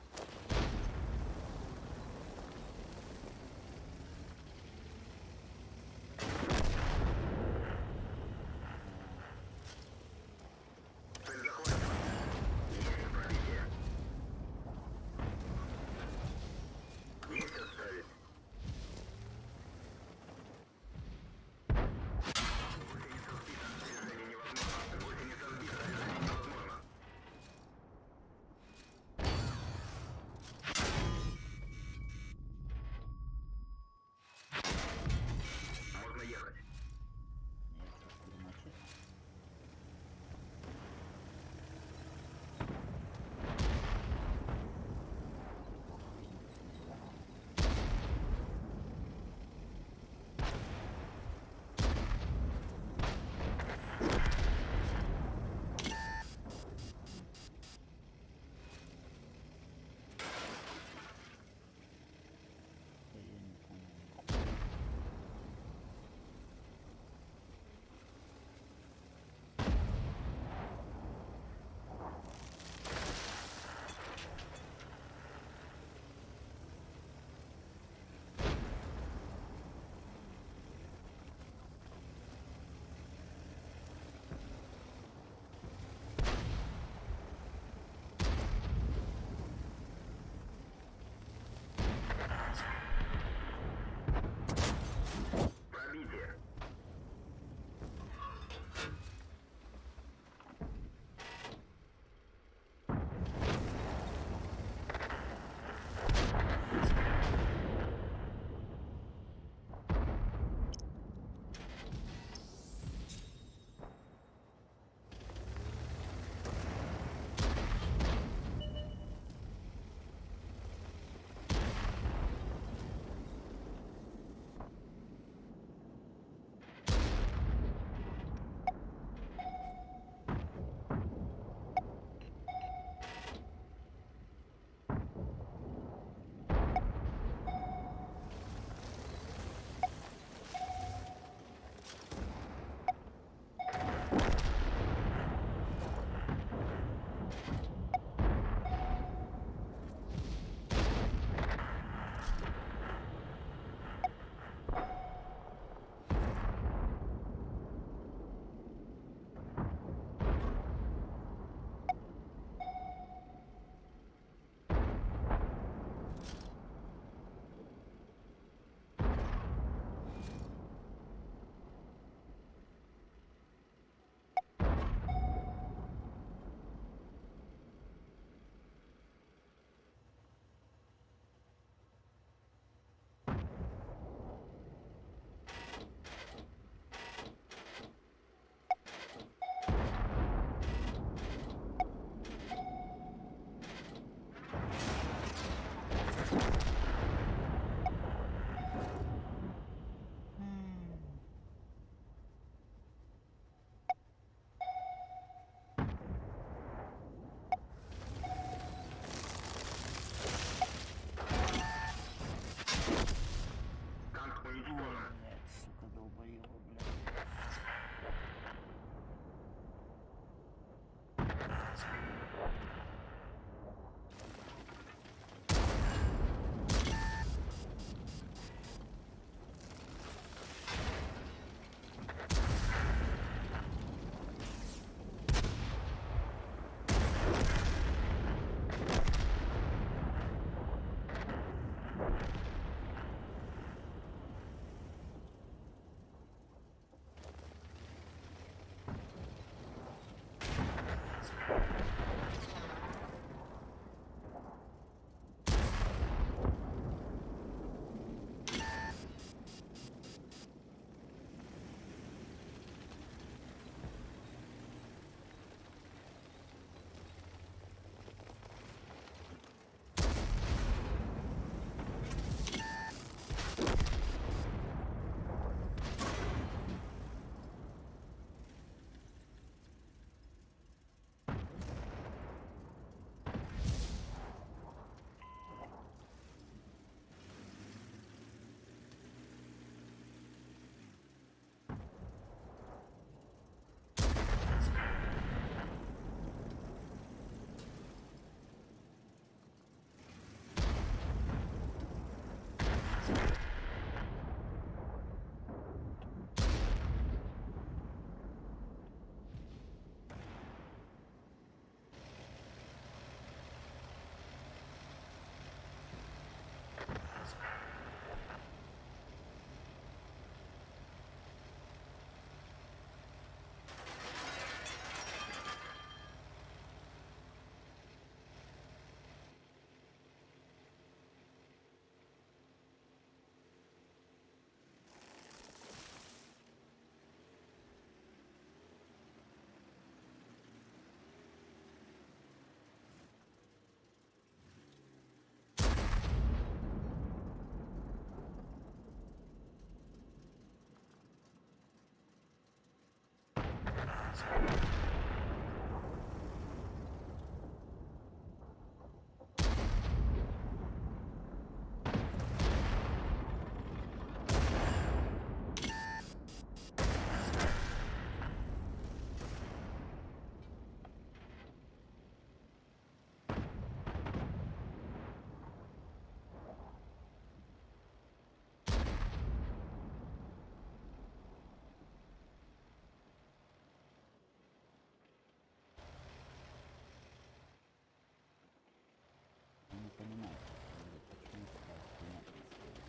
[SPEAKER 1] Не понимаю, почему такая хуйня происходит.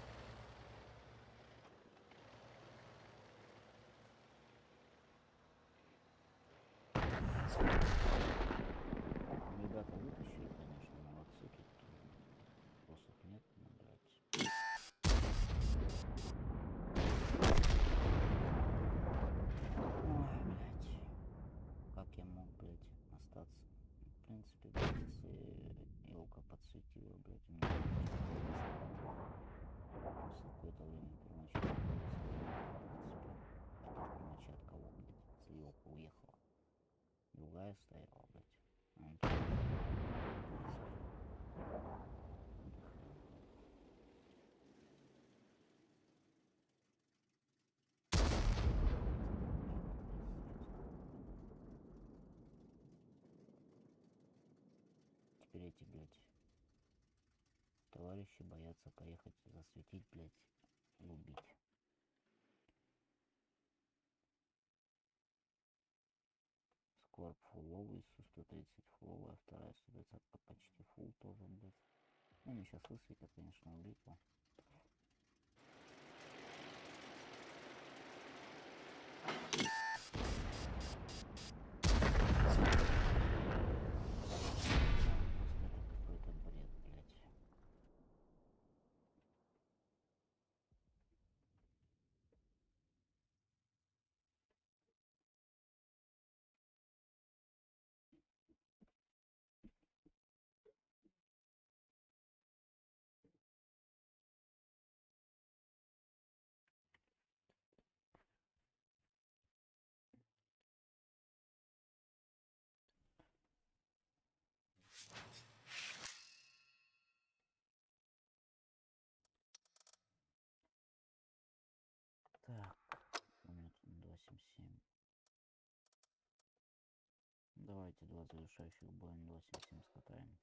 [SPEAKER 1] Ребята вытащили, конечно, молодцы, тут вопросов нет, но, блядь. Ой, блядь. Как я мог, блядь, остаться? В принципе, блядь, если елка подсветила, блядь, у меня с какое-то время промочить, в принципе. Хотя промочи от кого, блядь, если елка уехала. Другая стояла, блядь. А он тут, в принципе, отдыхал. Теперь эти, блядь, товарищи боятся поехать засветить, блядь, и убить. Скорб фуловый, Су сто тридцать фуловая, вторая сто тридцать почти фул тоже, блядь. Ну, они сейчас высветят, конечно, убить его. Просто это какой-то бред, блядь. Так, у меня тут два семь семь. Давайте два завершающих боя на два семь семь скатаем.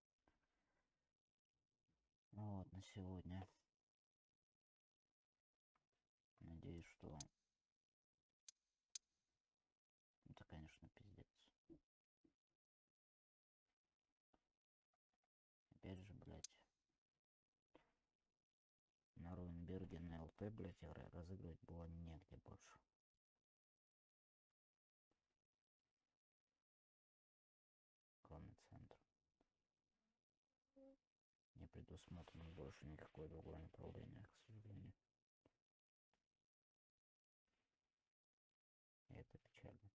[SPEAKER 1] Вот, на сегодня. Надеюсь, что... Это, конечно, пиздец. Опять же, блядь. На Руинберге, на ЛТ, блядь, разыгрывать было негде больше. Кроме центра. Не предусмотрено больше никакое другое направление, к сожалению. И это печально.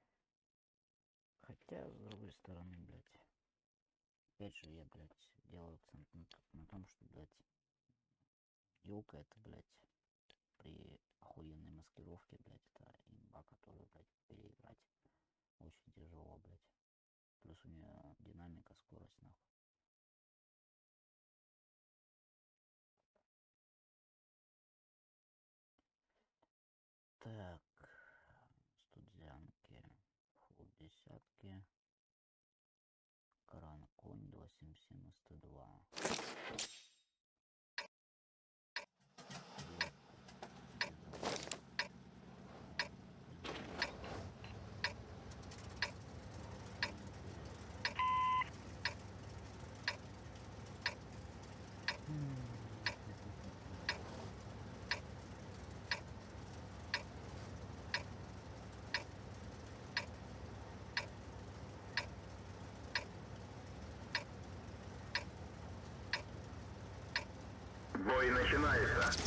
[SPEAKER 1] Хотя, с другой стороны, блядь. Опять же, я, блядь, делаю акцент на, на том, что, блядь, елка это, блядь, при охуенной маскировке, блядь, это имба, которую, блядь, переиграть очень тяжело, блядь. Плюс у нее динамика, скорость, нахуй. Так, студзянки, фул десятки, кран конь два семь семь сто два.
[SPEAKER 2] Бой начинается.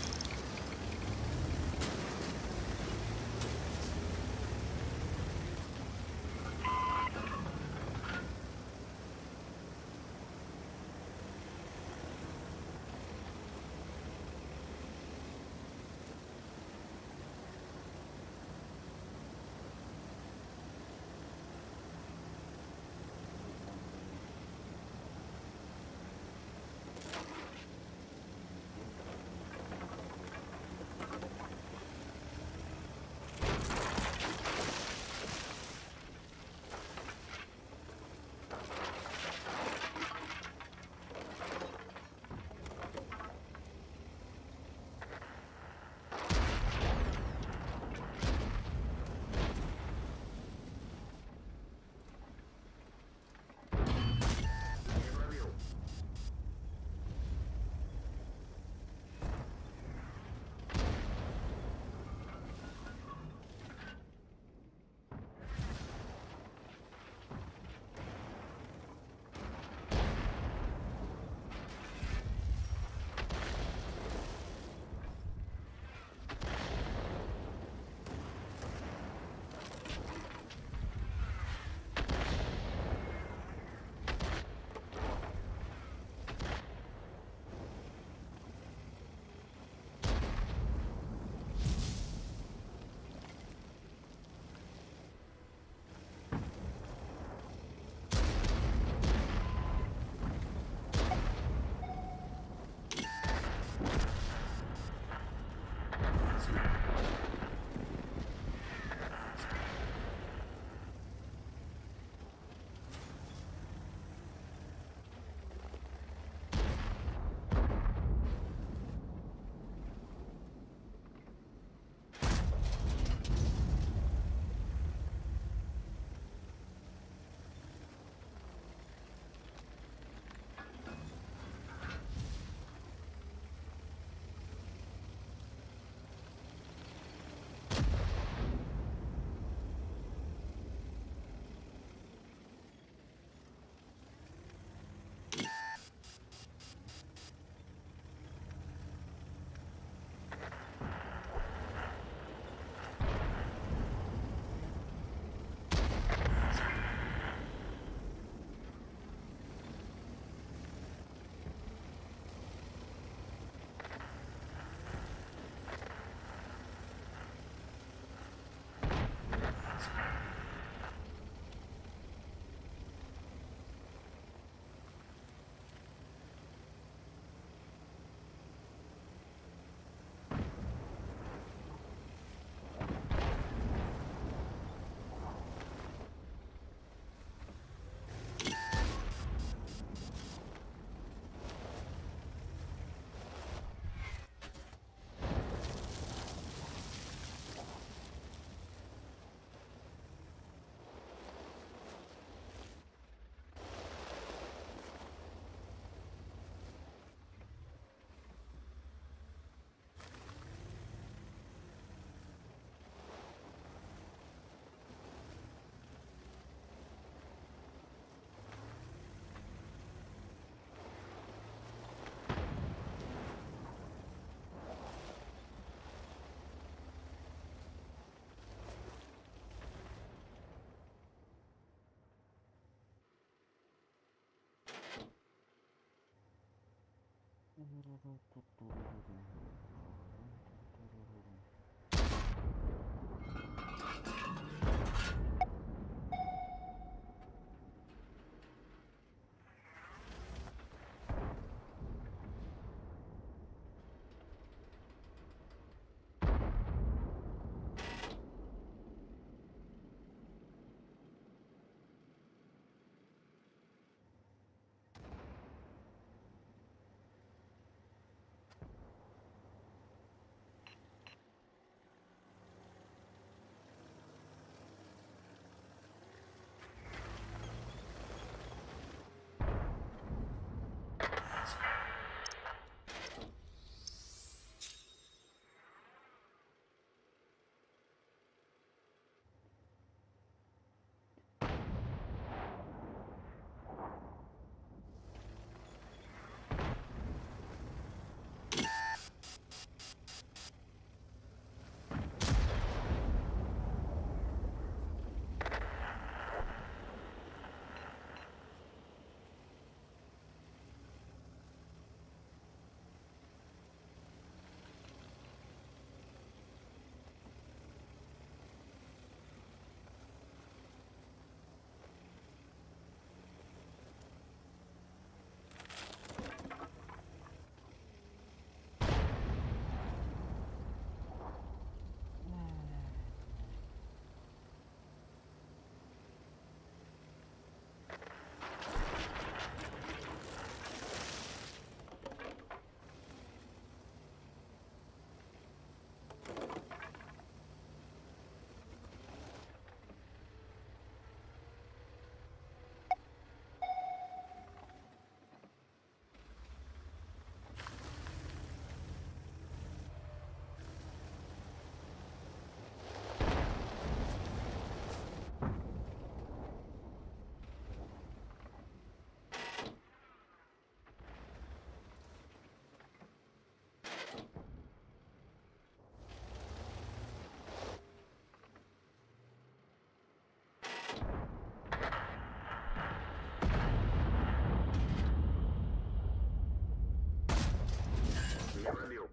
[SPEAKER 2] Не пробил.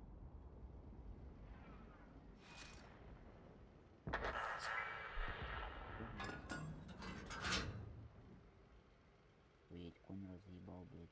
[SPEAKER 1] Ведь кон разъебал, блядь.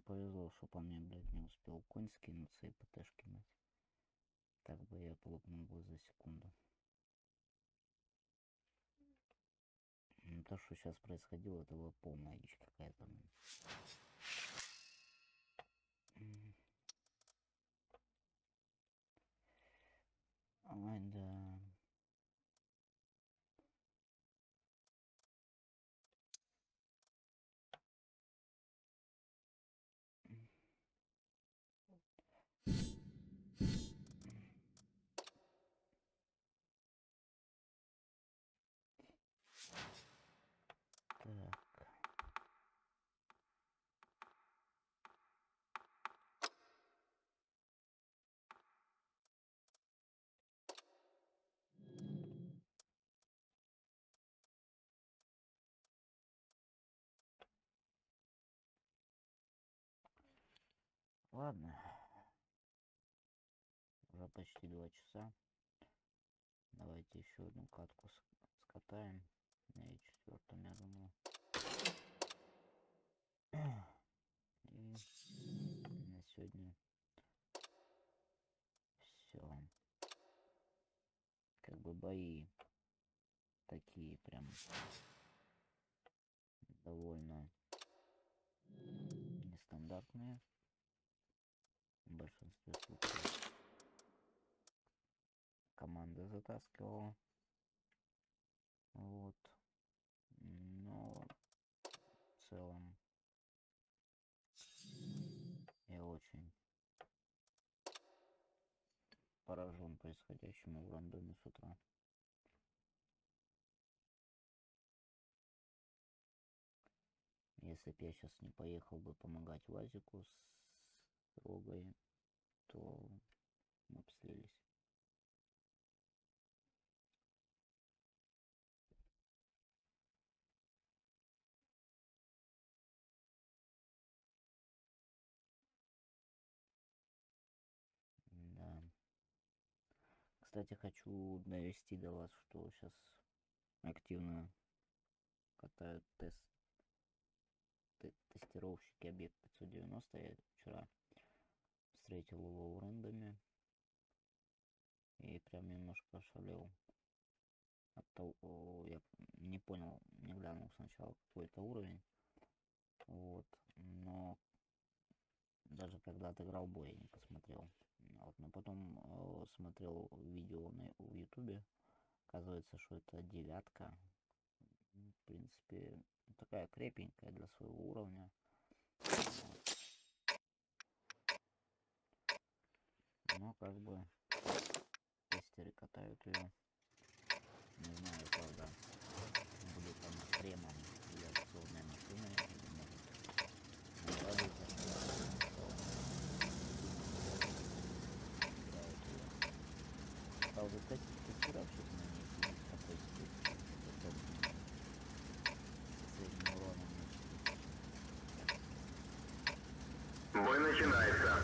[SPEAKER 1] повезло, что по мне, блядь, не успел конь скинуться и ПТшки мать. Так бы я полопнул бы за секунду. Ну, то, что сейчас происходило, это была полная дичь какая-то. Ой, да. Так. Ладно. Уже почти два часа. Давайте еще одну катку скатаем. На и четвертом, я думаю. И на сегодня все. Как бы бои такие прям довольно нестандартные в большинстве случаев. Команда затаскивала. Вот. Но в целом я очень поражен происходящему в рандоме с утра. Если бы я сейчас не поехал бы помогать Вазику с Рогой, то мы бы слились. Да. Кстати, хочу довести до вас, что сейчас активно катают тест тестировщики объект пятьсот девяносто. Я вчера встретил его в рандоме и прям немножко ошалел от того, я не понял, не глянул сначала какой-то уровень, вот, но даже когда отыграл бой, я не посмотрел. Вот, но потом э, смотрел видео на в ютубе, оказывается, что это девятка, в принципе, такая крепенькая для своего уровня. Вот. Но как бы тестеры катают ее. Не знаю, правда, будет она кремом или акционной машиной, или может нравится, что правда, тестировщик на ней сидит такой себе процентный средним уроном на
[SPEAKER 2] Бой начинается.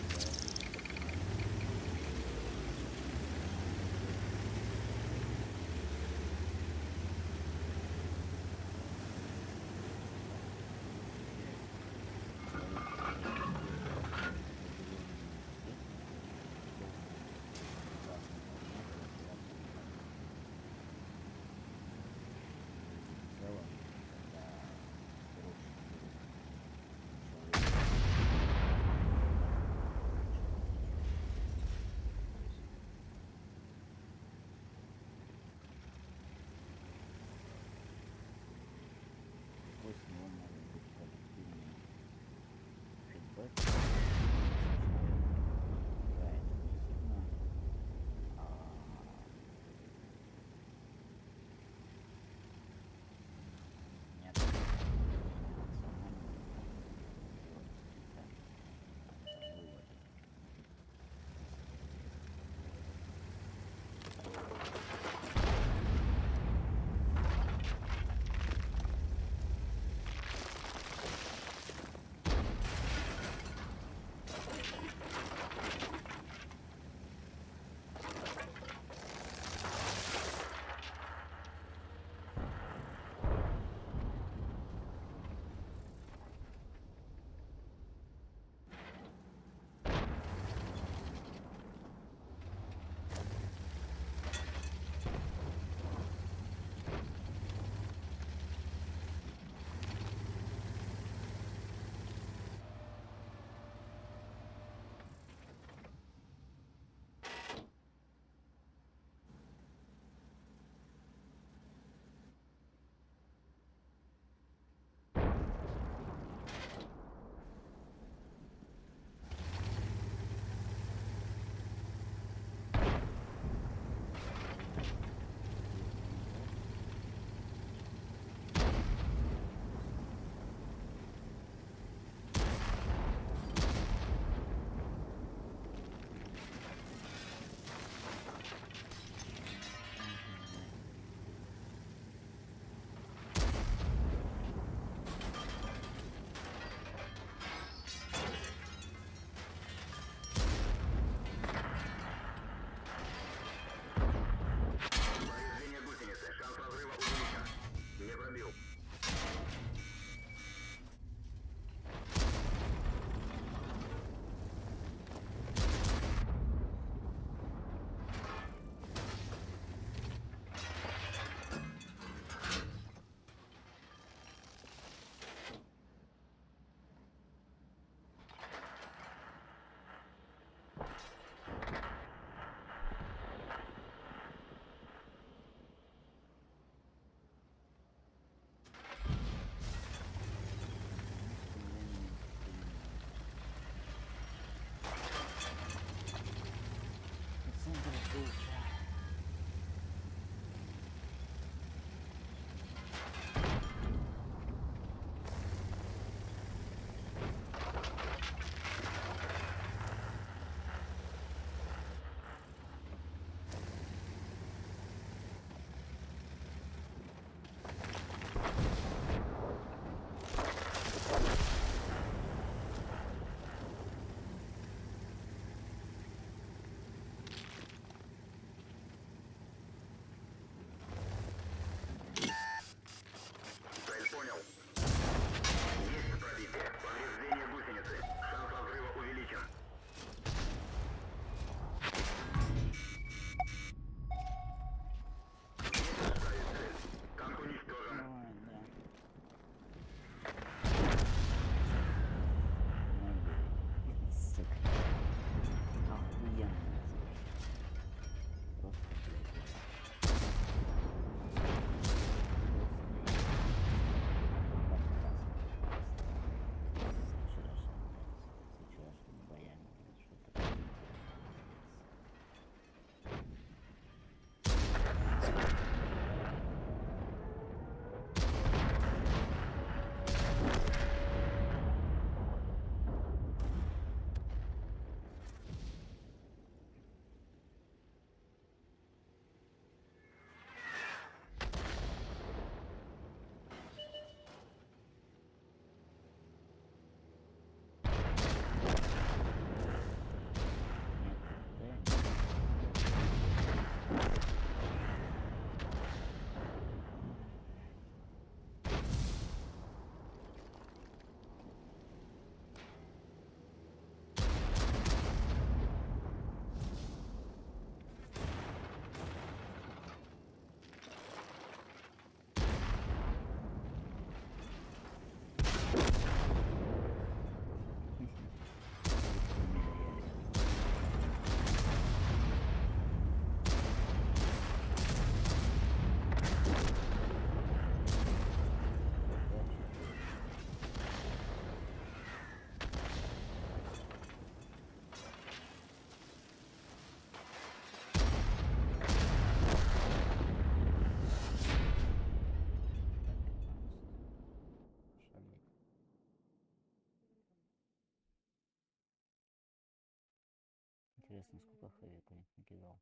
[SPEAKER 1] Интересно, сколько хэвик у них накидал.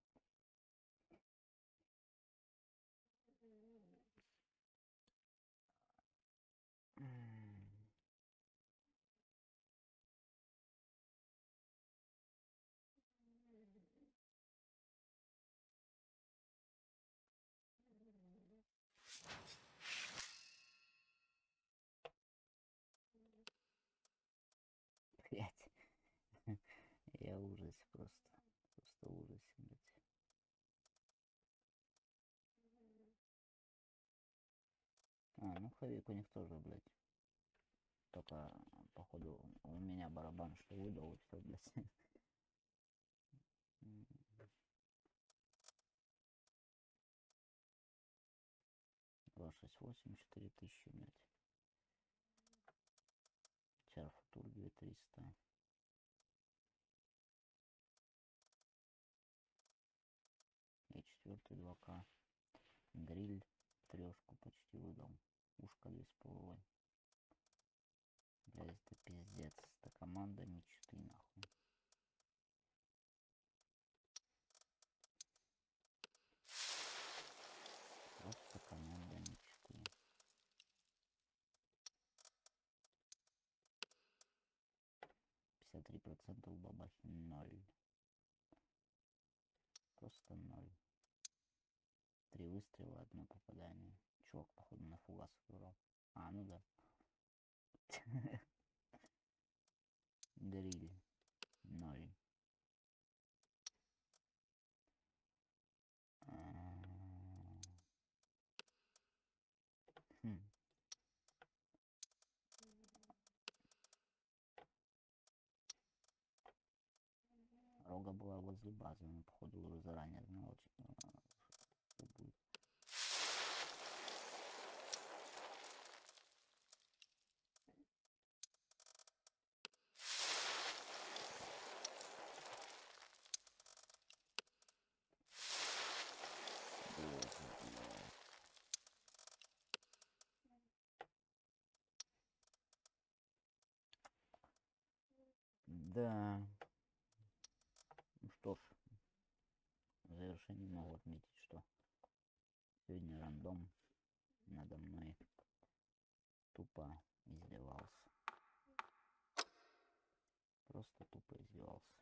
[SPEAKER 1] Блять. Я в ужасе просто. Просто в ужасе, блядь. А, ну хэвик у них тоже, блядь. Только, походу, у меня барабан что выдал, и все, блядь. два шесть восемь, четыре тысячи, блядь. Чар футур две триста. И четвертый два ка. Гриль трешку почти выдал. Ушко две с половой. Блядь, это пиздец. Это команда мечты, нахуй. Просто команда мечты. пятьдесят три процента у бабахи ноль. Просто ноль. Три выстрела, одно попадание. Чувак, походу, на фугас выбрал. А, ну да. Гриль. Ноль. Хм. Рога была возле базы, он, походу, уже заранее знал, что будет. Да. Ну что ж, в завершении могу отметить, что сегодня рандом надо мной тупо издевался. Просто тупо издевался.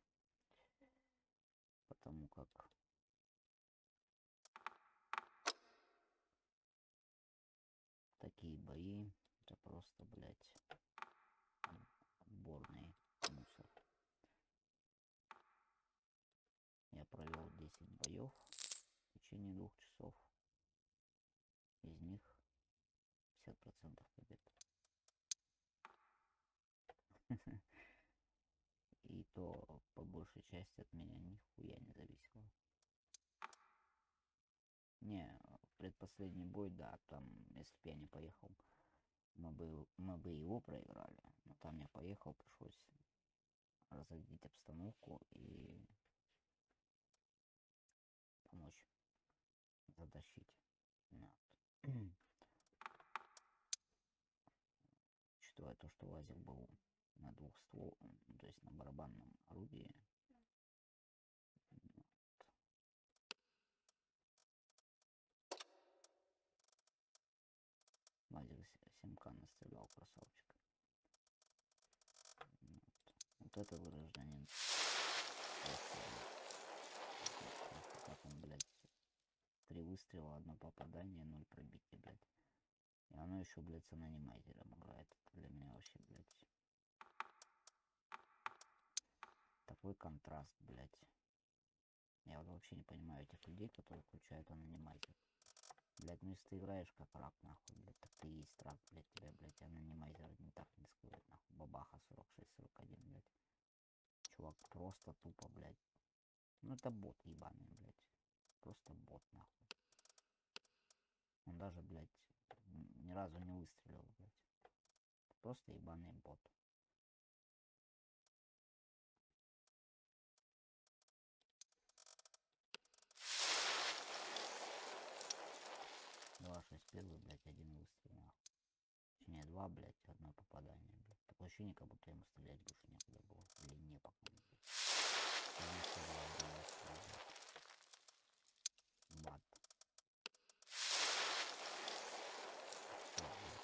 [SPEAKER 1] Потому как такие бои, это просто, блядь, отборный мусор. Я провел десять боев в течение двух часов. Из них пятьдесят процентов побед. И то по большей части от меня нихуя не зависело. Не, предпоследний бой, да, там, если бы я не поехал, мы бы, мы бы его проиграли. Но там я поехал, пришлось разрядить обстановку и помочь затащить. Вот. Учитывая то, что УАЗик был на двух ствол, то есть на барабанном орудии. Вот. УАЗик семь ка настрелял, красавчик. Вот, вот это вырождение. Как он, блядь, три выстрела, одно попадание, ноль пробития, блядь. И оно еще, блядь, с анонимайзером играет. Это для меня вообще, блядь, такой контраст, блядь. Я вот вообще не понимаю этих людей, которые включают анонимайзер. Блядь, ну если ты играешь как рак, нахуй, блядь, так ты и есть рак, блядь, тебя, блядь, анонимайзер не так не скроет, нахуй. Бабаха сорок шесть сорок один, блядь. Чувак, просто тупо, блядь. Ну это бот ебаный, блядь. Просто бот, нахуй. Он даже, блядь, ни разу не выстрелил, блядь. Просто ебаный бот. два шесть первый, блядь, один выстрел, нахуй. Точнее, два, блядь, одно попадание, блядь. Такое ощущение, как будто ему стрелять больше некуда было. Или не по кому, блядь. поехали убивать, блядь. Бат. Всё, блядь.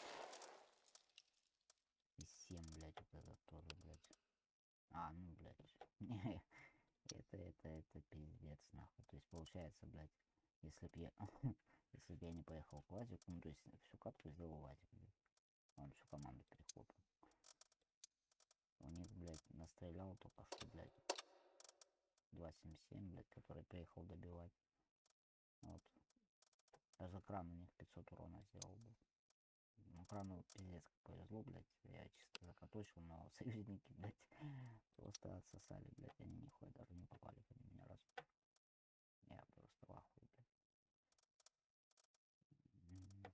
[SPEAKER 1] И семь, блядь, вот это тоже, блядь. А, ну, блядь. Не, это, это, это пиздец, нахуй. То есть, получается, блядь, если б я... если б я не поехал к Вазику, ну, то есть, всю катку сделал Вазик, блядь. Он всю команду перехлопал. У них, блядь, настрелял только что, блядь, два семь семь, блядь, который приехал добивать. Вот. Даже кран у них пятьсот урона сделал, блядь. Ну, крану пиздец как повезло, блядь. Я чисто закаточил, но союзники, блядь, просто отсосали, блядь. Они нихуя даже не попали по ним ни разу. Я просто в ахуе, блядь. М.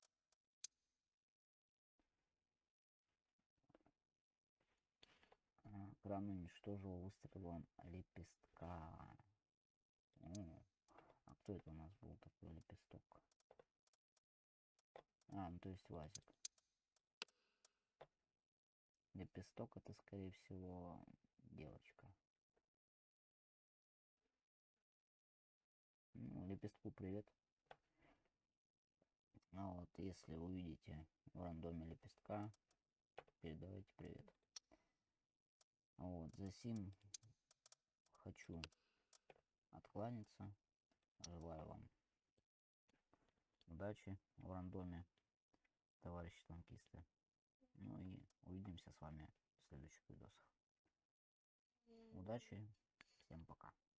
[SPEAKER 1] А, кран уничтожил выстрелом лепестка. О, а кто это у нас был такой лепесток? А, ну то есть Вазик. Лепесток это, скорее всего, девочка. Ну, лепестку привет. А вот если увидите в рандоме лепестка, передавайте привет. Вот, за сим хочу откланяться. Желаю вам удачи в рандоме, товарищи танкисты. Ну и увидимся с вами в следующих видосах. Удачи, всем пока.